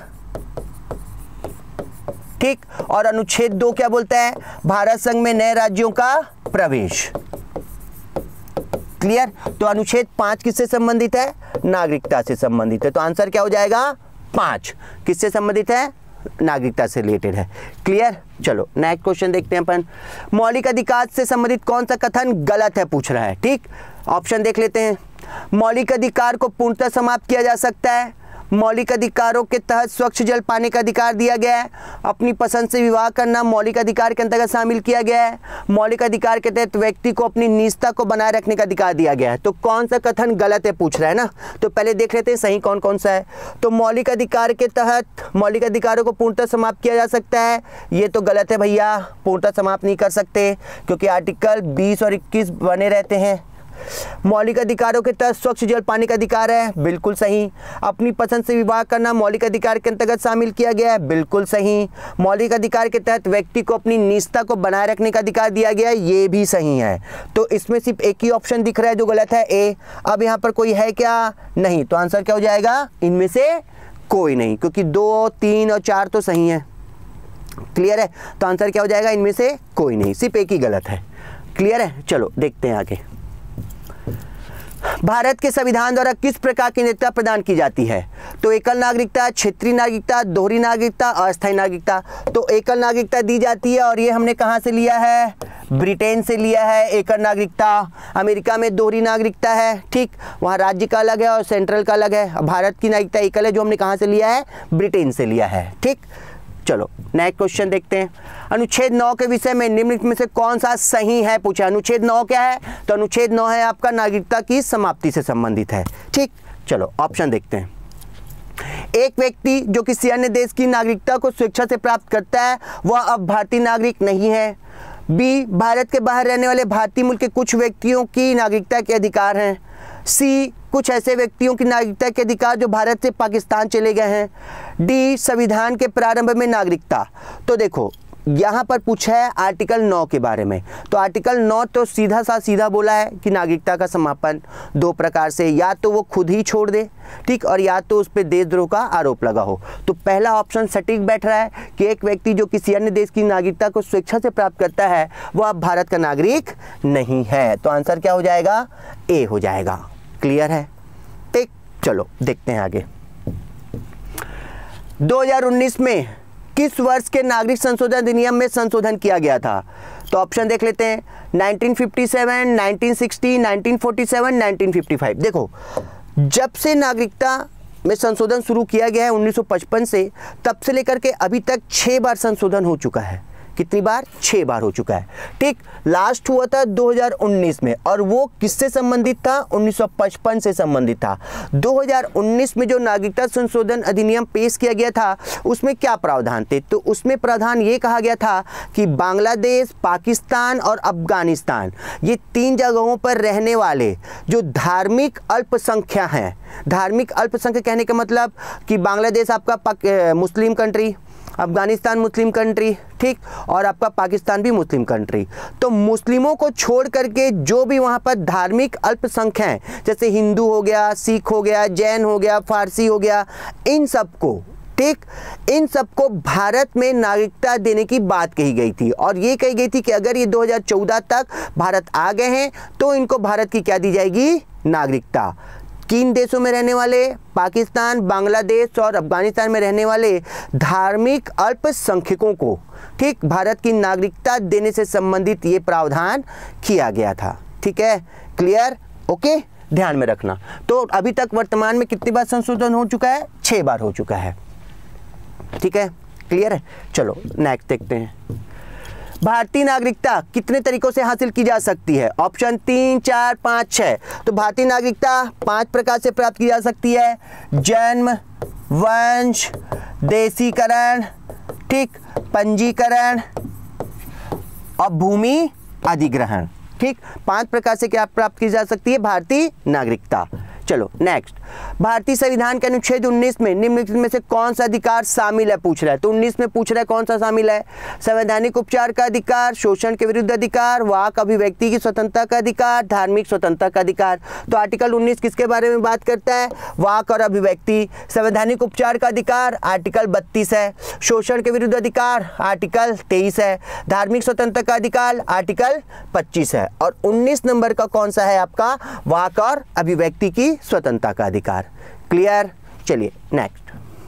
ठीक, और अनुच्छेद 2 क्या बोलता है? भारत संघ में नए राज्यों का प्रवेश। क्लियर? तो अनुच्छेद 5 किससे संबंधित है? नागरिकता से संबंधित है। तो आंसर क्या हो जाएगा? 5 किससे संबंधित है? नागरिकता से रिलेटेड है। क्लियर? चलो नेक्स्ट क्वेश्चन देखते हैं अपन। मौलिक अधिकार से संबंधित कौन सा कथन गलत है पूछ रहा है। ठीक, ऑप्शन देख लेते हैं। मौलिक अधिकार को पूर्णतः समाप्त किया जा सकता है। मौलिक अधिकारों के तहत स्वच्छ जल पाने का अधिकार दिया गया है। अपनी पसंद से विवाह करना मौलिक अधिकार के अंतर्गत शामिल किया गया है। मौलिक अधिकार के तहत व्यक्ति को अपनी निजता को बनाए रखने का अधिकार दिया गया है। तो कौन सा कथन गलत है पूछ रहा है ना, तो पहले देख लेते हैं सही कौन कौन सा है। तो मौलिक अधिकार के तहत मौलिक अधिकारों को पूर्णतः समाप्त किया जा सकता है, ये तो गलत है भैया। पूर्णतः समाप्त नहीं कर सकते क्योंकि आर्टिकल 20 और 21 बने रहते हैं। मौलिक अधिकारों के तहत स्वच्छ जल पाने का अधिकार है, बिल्कुल सही। अपनी पसंद से विवाह करना मौलिक अधिकार के अंतर्गत शामिल किया गया है, बिल्कुल सही। मौलिक अधिकार के तहत व्यक्ति को अपनी निजता को बनाए रखने का अधिकार दिया गया है, ये भी सही है। तो इसमें सिर्फ एक ही ऑप्शन दिख रहा है जो गलत है, ए। अब यहाँ पर कोई है क्या? नहीं। तो आंसर क्या हो जाएगा? इनमें से कोई नहीं, क्योंकि 2, 3 और 4 तो सही है। क्लियर है? तो आंसर क्या हो जाएगा? इनमें से कोई नहीं, सिर्फ एक ही गलत है। क्लियर है? चलो देखते हैं आगे। भारत के संविधान द्वारा किस प्रकार की नागरिकता प्रदान की जाती है? तो एकल नागरिकता, क्षेत्रीय नागरिकता, दोहरी नागरिकता, अस्थायी नागरिकता। तो एकल नागरिकता दी जाती है और ये हमने कहाँ से लिया है? ब्रिटेन से लिया है एकल नागरिकता। अमेरिका में दोहरी नागरिकता है। ठीक, वहाँ राज्य का अलग है और सेंट्रल का अलग है। भारत की नागरिकता एकल है, जो हमने कहाँ से लिया है? ब्रिटेन से लिया है। ठीक, चलो नेक्स्ट क्वेश्चन देखते हैं। अनुच्छेद 9 के विषय में निम्नलिखित में से कौन सा सही है पूछा। अनुच्छेद 9 क्या है? तो अनुच्छेद 9 है आपका नागरिकता की समाप्ति से संबंधित है। ठीक, चलो ऑप्शन देखते हैं। एक व्यक्ति जो किसी अन्य देश की नागरिकता को स्वेच्छा से प्राप्त करता है वह अब भारतीय नागरिक नहीं है। बी, भारत के बाहर रहने वाले भारतीय मूल के कुछ व्यक्तियों की नागरिकता के अधिकार हैं। सी, कुछ ऐसे व्यक्तियों की नागरिकता के अधिकार जो भारत से पाकिस्तान चले गए हैं। डी, संविधान के प्रारंभ में नागरिकता। तो देखो यहाँ पर पूछा है आर्टिकल 9 के बारे में। तो आर्टिकल 9 तो सीधा बोला है कि नागरिकता का समापन 2 प्रकार से, या तो वो खुद ही छोड़ दे, ठीक, और या तो उस पर देशद्रोह का आरोप लगा हो। तो पहला ऑप्शन सटीक बैठ रहा है कि एक व्यक्ति जो किसी अन्य देश की नागरिकता को स्वेच्छा से प्राप्त करता है वो अब भारत का नागरिक नहीं है। तो आंसर क्या हो जाएगा? ए हो जाएगा। क्लियर है? ठीक, चलो देखते हैं आगे। 2019 में किस वर्ष के नागरिक संशोधन अधिनियम में संशोधन किया गया था? तो ऑप्शन देख लेते हैं। 1957, 1960, 1947, 1955। देखो, जब से नागरिकता में संशोधन शुरू किया गया है 1955 से, तब से लेकर के अभी तक 6 बार संशोधन हो चुका है। कितनी बार? 6 बार हो चुका है। ठीक, लास्ट हुआ था 2019 में, और वो किससे संबंधित था? 1955 से संबंधित था। 2019 में जो नागरिकता संशोधन अधिनियम पेश किया गया था उसमें क्या प्रावधान थे? तो उसमें प्रावधान ये कहा गया था कि बांग्लादेश, पाकिस्तान और अफगानिस्तान, ये 3 जगहों पर रहने वाले जो धार्मिक अल्पसंख्यक हैं, धार्मिक अल्पसंख्यक कहने का मतलब कि बांग्लादेश आपका Muslim country, Afghanistan Muslim country, ठीक, और आपका पाकिस्तान भी मुस्लिम कंट्री। तो मुस्लिमों को छोड़ करके जो भी वहाँ पर धार्मिक अल्पसंख्यक हैं, जैसे हिंदू हो गया, सिख हो गया, जैन हो गया, फारसी हो गया, इन सबको, ठीक, इन सबको भारत में नागरिकता देने की बात कही गई थी। और ये कही गई थी कि अगर ये 2014 तक भारत आ गए हैं तो इनको भारत की क्या दी जाएगी? नागरिकता। किन देशों में रहने वाले? पाकिस्तान, बांग्लादेश और अफगानिस्तान में रहने वाले धार्मिक अल्पसंख्यकों को, ठीक, भारत की नागरिकता देने से संबंधित ये प्रावधान किया गया था। ठीक है, क्लियर, ओके, ध्यान में रखना। तो अभी तक वर्तमान में कितनी बार संशोधन हो चुका है? 6 बार हो चुका है। ठीक है, क्लियर है। चलो नेक्स्ट देखते हैं। भारतीय नागरिकता कितने तरीकों से हासिल की जा सकती है? ऑप्शन 3, 4, 5, 6। तो भारतीय नागरिकता 5 प्रकार से प्राप्त की जा सकती है। जन्म, वंश, देशीकरण, ठीक, पंजीकरण और भूमि अधिग्रहण। ठीक, 5 प्रकार से क्या प्राप्त की जा सकती है भारतीय नागरिकता। चलो नेक्स्ट, भारतीय संविधान के अनुच्छेद 19 में निम्नलिखित में से कौन सा अधिकार शामिल है पूछ रहा है। तो 19 में पूछ रहा है कौन सा शामिल है? संवैधानिक उपचार का अधिकार, शोषण के विरुद्ध अधिकार, वाक अभिव्यक्ति की स्वतंत्रता का अधिकार, धार्मिक स्वतंत्रता का अधिकार। तो आर्टिकल 19 किसके बारे में बात करता है? वाक और अभिव्यक्ति। संवैधानिक उपचार का अधिकार आर्टिकल 32 है। शोषण के विरुद्ध अधिकार आर्टिकल 23 है। धार्मिक स्वतंत्रता का अधिकार आर्टिकल 25 है। और 19 नंबर का कौन सा है आपका? वाक और अभिव्यक्ति की स्वतंत्रता का अधिकार। क्लियर, चलिए नेक्स्ट।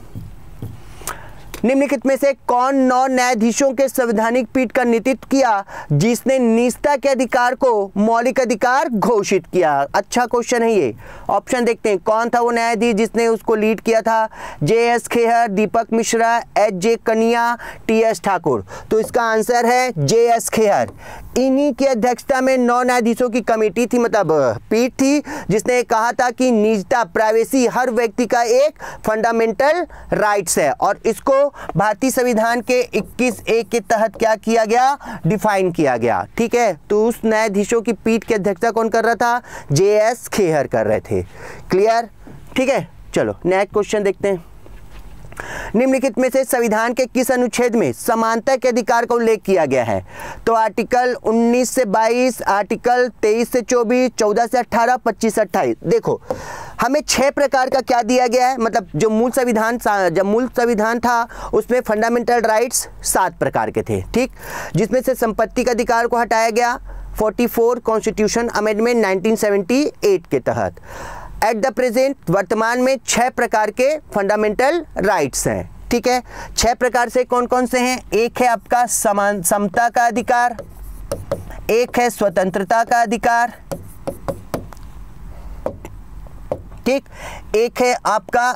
निम्नलिखित में से कौन 9 न्यायाधीशों के संवैधानिक पीठ का नेतृत्व किया जिसने निजता के अधिकार को मौलिक अधिकार घोषित किया? अच्छा क्वेश्चन है ये। ऑप्शन देखते हैं, कौन था वो न्यायाधीश जिसने उसको लीड किया था? JS खेहर, दीपक मिश्रा, HJ कनिया, TS ठाकुर। तो इसका आंसर है JS खेहर। इन्हीं की अध्यक्षता में 9 न्यायाधीशों की कमेटी थी, मतलब पीठ थी, जिसने कहा था कि निजता, प्राइवेसी हर व्यक्ति का एक फंडामेंटल राइट्स है और इसको भारतीय संविधान के 21A के तहत क्या किया गया? डिफाइन किया गया। ठीक है, तो उस न्यायाधीशों की पीठ की अध्यक्षता कौन कर रहा था? JS खेहर कर रहे थे। क्लियर, ठीक है। चलो नेक्स्ट क्वेश्चन देखते हैं। निम्नलिखित में से संविधान के किस अनुच्छेद में समानता के अधिकार का उल्लेख किया गया है? तो आर्टिकल 19 से 22, आर्टिकल 23 से 24, 14 से 18, 25 से 28। देखो हमें 6 प्रकार का क्या दिया गया है, मतलब जो मूल संविधान था उसमें फंडामेंटल राइट्स 7 प्रकार के थे। ठीक, जिसमें से संपत्ति का अधिकार को हटाया गया 44 कॉन्स्टिट्यूशन अमेंडमेंट 1978 के तहत। एट द प्रेजेंट वर्तमान में 6 प्रकार के फंडामेंटल राइट्स हैं। ठीक है, 6 प्रकार से कौन कौन से हैं? एक है आपका समता का अधिकार, एक है स्वतंत्रता का अधिकार, ठीक, एक है आपका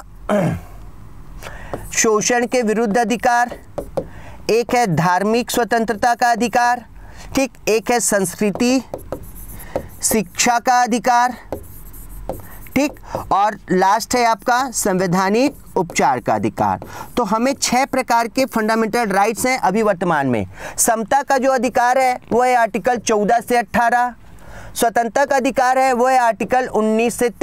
शोषण के विरुद्ध अधिकार, एक है धार्मिक स्वतंत्रता का अधिकार, ठीक, एक है संस्कृति शिक्षा का अधिकार, ठीक, और लास्ट है आपका संवैधानिक उपचार का अधिकार। तो हमें 6 प्रकार के फंडामेंटल राइट्स हैं अभी वर्तमान में। समता का जो अधिकार है वो है आर्टिकल 14 से 18, स्वतंत्रता का अधिकार है वो है आर्टिकल 19 से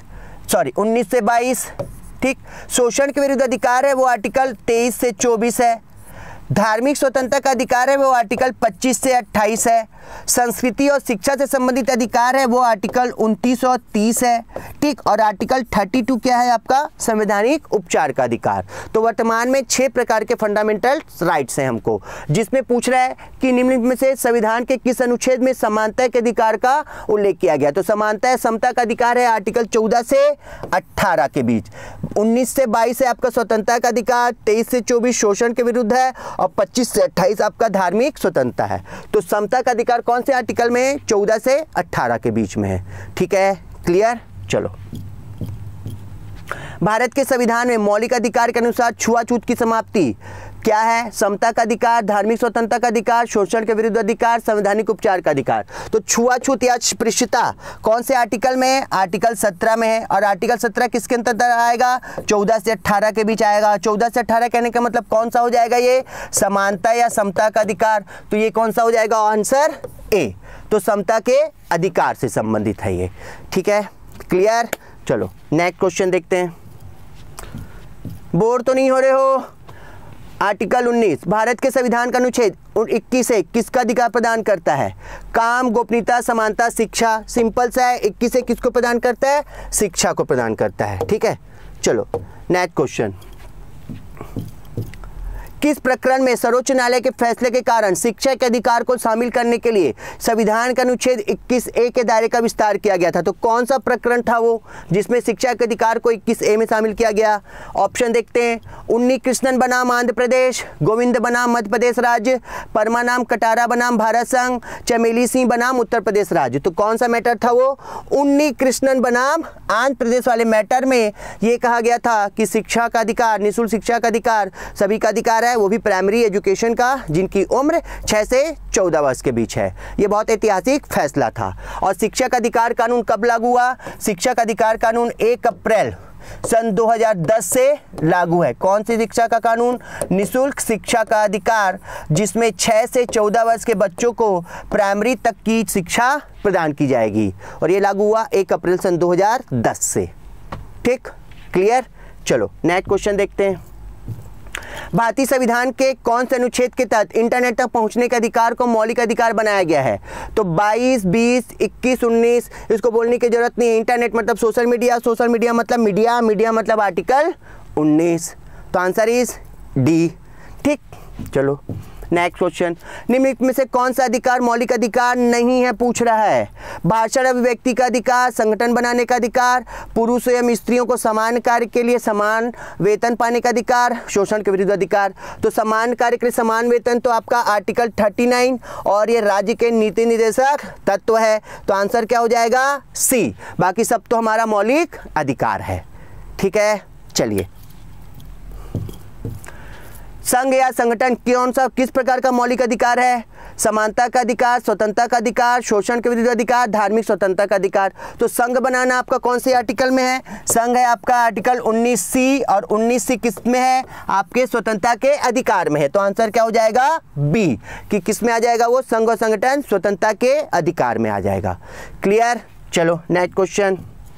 22, ठीक, शोषण के विरुद्ध अधिकार है वो आर्टिकल 23 से 24 है, धार्मिक स्वतंत्रता का अधिकार है वो आर्टिकल 25 से 28 है, संस्कृति और शिक्षा से संबंधित अधिकार है वो आर्टिकल 29 और 30 है, ठीक, और आर्टिकल 32 क्या है आपका? संवैधानिक उपचार का अधिकार। तो वर्तमान में 6 प्रकार के फंडामेंटल राइट्स हैं हमको, जिसमें पूछ रहा है कि निम्नलिखित में से संविधान के किस अनुच्छेद में समानता के अधिकार का उल्लेख किया गया? तो समानता समता का अधिकार है आर्टिकल 14 से 18 के बीच, 19 से 22 है आपका स्वतंत्रता का अधिकार, 23 से 24 शोषण के विरुद्ध है और 25 से 28 आपका धार्मिक स्वतंत्रता है। तो समता का अधिकार कौन से आर्टिकल में? 14 से 18 के बीच में है। ठीक है, क्लियर। चलो, भारत के संविधान में मौलिक अधिकार के अनुसार छुआछूत की समाप्ति क्या है? समता का अधिकार, धार्मिक स्वतंत्रता का अधिकार, शोषण के विरुद्ध अधिकार, संवैधानिक उपचार का अधिकार। तो छुआछूत या अस्पृश्यता कौन से आर्टिकल में है? आर्टिकल 17 में है। और आर्टिकल 17 किसके अंतर्गत आएगा? 14 से 18 के बीच आएगा। 14 से 18 कहने का मतलब कौन सा हो जाएगा? ये समानता या समता का अधिकार। तो ये कौन सा हो जाएगा? Answer A. तो समता के अधिकार से संबंधित है ये। ठीक है, क्लियर। चलो नेक्स्ट क्वेश्चन देखते हैं। बोर तो नहीं हो रहे हो? आर्टिकल 19 भारत के संविधान का अनुच्छेद 21 से किसका अधिकार प्रदान करता है? काम, गोपनीयता, समानता, शिक्षा। सिंपल सा है। 21 से किसको प्रदान करता है? शिक्षा को प्रदान करता है। ठीक है, चलो नेक्स्ट क्वेश्चन। किस प्रकरण में सर्वोच्च न्यायालय के फैसले के कारण शिक्षा के अधिकार को शामिल करने के लिए संविधान के अनुच्छेद 21A के दायरे का विस्तार किया गया था? तो कौन सा प्रकरण था वो जिसमें शिक्षा के अधिकार को 21A में शामिल किया गया? ऑप्शन देखते हैं। उन्नी कृष्णन बनाम आंध्र प्रदेश, गोविंद बनाम मध्य प्रदेश राज्य, परमानाम कटारा बनाम भारत संघ, चमेली सिंह बनाम उत्तर प्रदेश राज्य। तो कौन सा मैटर था वो? उन्नी कृष्णन बनाम आंध्र प्रदेश वाले मैटर में ये कहा गया था कि शिक्षा का अधिकार, निःशुल्क शिक्षा का अधिकार सभी का अधिकार है, वो भी प्राइमरी एजुकेशन का, जिनकी उम्र 6 से 14 वर्ष के बीच है। ये बहुत ऐतिहासिक फैसला था। और शिक्षा का अधिकार कानून कब लागू हुआ? शिक्षा का अधिकार कानून 1 अप्रैल सन 2010 से लागू है। कौन सी शिक्षा का कानून? निःशुल्क शिक्षा का अधिकार, जिसमें 6 से 14 वर्ष के बच्चों को प्राइमरी तक की शिक्षा प्रदान की जाएगी। और ये लागू हुआ 1 अप्रैल सन 2010 से। ठीक, क्लियर? चलो नेक्स्ट क्वेश्चन देखते हैं। भारतीय संविधान के कौन से अनुच्छेद के तहत इंटरनेट तक पहुंचने के अधिकार को मौलिक अधिकार बनाया गया है? तो 22, 20, 21, 19 इसको बोलने की जरूरत नहीं है। इंटरनेट मतलब सोशल मीडिया, सोशल मीडिया मतलब मीडिया, मीडिया मतलब आर्टिकल 19। तो आंसर इज डी। ठीक, चलो नेक्स्ट क्वेश्चन। निम्नलिखित में से कौन सा अधिकार मौलिक अधिकार नहीं है पूछ रहा है? भाषण अभिव्यक्ति का अधिकार, संगठन बनाने का अधिकार, पुरुष एवं स्त्रियों को समान कार्य के लिए समान वेतन पाने का अधिकार, शोषण के विरुद्ध अधिकार। तो समान कार्य के लिए समान वेतन तो आपका आर्टिकल 39 और ये राज्य के नीति निर्देशक तत्व है। तो आंसर क्या हो जाएगा? सी। बाकी सब तो हमारा मौलिक अधिकार है। ठीक है, चलिए। संघ या संगठन कौन सा किस प्रकार का मौलिक अधिकार है? समानता का अधिकार, स्वतंत्रता का अधिकार, शोषण के विरुद्ध अधिकार, धार्मिक स्वतंत्रता का अधिकार। तो संघ बनाना आपका कौन से आर्टिकल में है? संघ है आपका आर्टिकल 19C और 19C किस में है? आपके स्वतंत्रता के अधिकार में है। तो आंसर क्या हो जाएगा? बी, कि किस में आ जाएगा वो? संघ और संगठन स्वतंत्रता के अधिकार में आ जाएगा। क्लियर? चलो नेक्स्ट क्वेश्चन।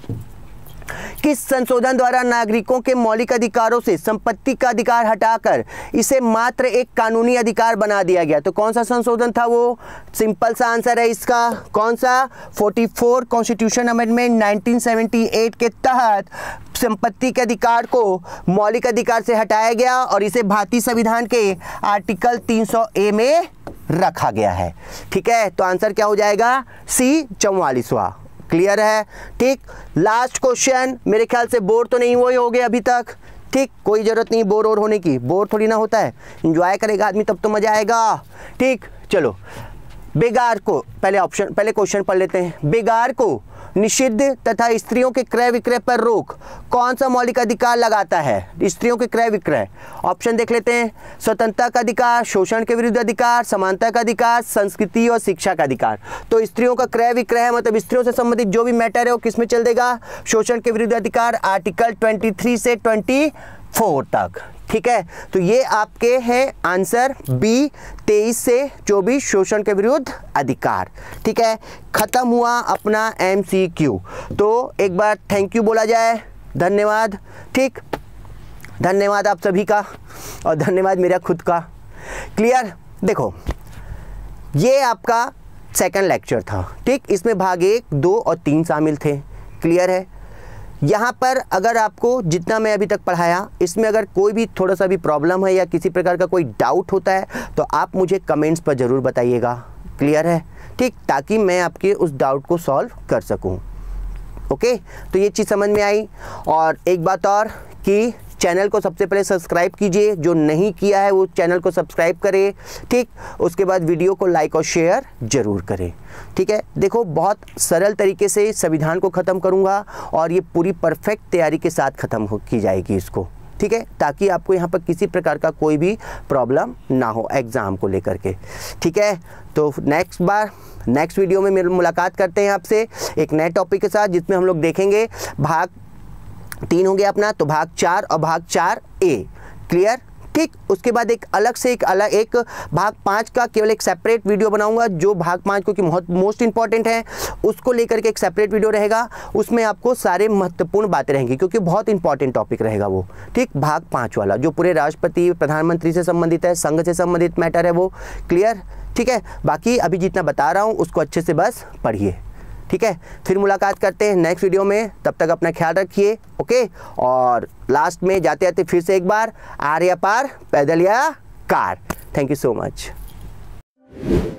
किस संशोधन द्वारा नागरिकों के मौलिक अधिकारों से संपत्ति का अधिकार हटाकर इसे मात्र एक कानूनी अधिकार बना दिया गया? तो कौन सा संशोधन था वो? सिंपल सा आंसर है इसका। कौन सा? 44 कॉन्स्टिट्यूशन अमेंडमेंट 1978 के तहत संपत्ति के अधिकार को मौलिक अधिकार से हटाया गया और इसे भारतीय संविधान के आर्टिकल 300A में रखा गया है। ठीक है, तो आंसर क्या हो जाएगा? सी, 44वां। क्लियर है? ठीक, लास्ट क्वेश्चन। मेरे ख्याल से बोर तो नहीं हुए होगे अभी तक। ठीक, कोई जरूरत नहीं बोर और होने की, बोर थोड़ी ना होता है, एंजॉय करेगा आदमी तब तो मजा आएगा। ठीक, चलो। बेगार को पहले क्वेश्चन पढ़ लेते हैं। बेगार को निषिद्ध तथा स्त्रियों के क्रय विक्रय पर रोक कौन सा मौलिक अधिकार लगाता है? स्त्रियों के क्रय विक्रय। ऑप्शन देख लेते हैं। स्वतंत्रता का अधिकार, शोषण के विरुद्ध अधिकार, समानता का अधिकार, संस्कृति और शिक्षा का अधिकार। तो स्त्रियों का क्रय विक्रय है, मतलब स्त्रियों से संबंधित जो भी मैटर है वो किस में चल देगा? शोषण के विरुद्ध अधिकार आर्टिकल 23 से 24 तक। ठीक है, तो ये आपके हैं आंसर बी, 23 से 24 शोषण के विरुद्ध अधिकार। ठीक है, खत्म हुआ अपना MCQ। तो एक बार थैंक यू बोला जाए, धन्यवाद। ठीक, धन्यवाद आप सभी का और धन्यवाद मेरा खुद का। क्लियर? देखो, ये आपका सेकंड लेक्चर था। ठीक, इसमें भाग 1, 2 और 3 शामिल थे। क्लियर है? यहाँ पर अगर आपको जितना मैं अभी तक पढ़ाया इसमें अगर कोई भी थोड़ा सा भी प्रॉब्लम है या किसी प्रकार का कोई डाउट होता है तो आप मुझे कमेंट्स पर ज़रूर बताइएगा। क्लियर है? ठीक, ताकि मैं आपके उस डाउट को सॉल्व कर सकूं। ओके, तो ये चीज़ समझ में आई। और एक बात और कि चैनल को सबसे पहले सब्सक्राइब कीजिए, जो नहीं किया है वो चैनल को सब्सक्राइब करे। ठीक, उसके बाद वीडियो को लाइक और शेयर जरूर करें। ठीक है, देखो बहुत सरल तरीके से संविधान को ख़त्म करूँगा और ये पूरी परफेक्ट तैयारी के साथ ख़त्म की जाएगी इसको। ठीक है, ताकि आपको यहाँ पर किसी प्रकार का कोई भी प्रॉब्लम ना हो एग्ज़ाम को लेकर के। ठीक है, तो नेक्स्ट वीडियो में मुलाकात करते हैं आपसे एक नए टॉपिक के साथ, जिसमें हम लोग देखेंगे भाग 3 हो गया अपना, तो भाग 4 और भाग 4A। क्लियर? ठीक, उसके बाद एक भाग 5 का केवल एक सेपरेट वीडियो बनाऊंगा, जो भाग 5 क्योंकि मोस्ट इंपॉर्टेंट है उसको लेकर के एक सेपरेट वीडियो रहेगा। उसमें आपको सारे महत्वपूर्ण बातें रहेंगी क्योंकि बहुत इंपॉर्टेंट टॉपिक रहेगा वो। ठीक, भाग 5 वाला जो पूरे राष्ट्रपति प्रधानमंत्री से संबंधित है, संघ से संबंधित मैटर है वो। क्लियर? ठीक है, बाकी अभी जितना बता रहा हूँ उसको अच्छे से बस पढ़िए। ठीक है, फिर मुलाकात करते हैं नेक्स्ट वीडियो में, तब तक अपना ख्याल रखिए। ओके, और लास्ट में जाते जाते फिर से एक बार, आर या पार, पैदल या नमस्कार। Thank you so much.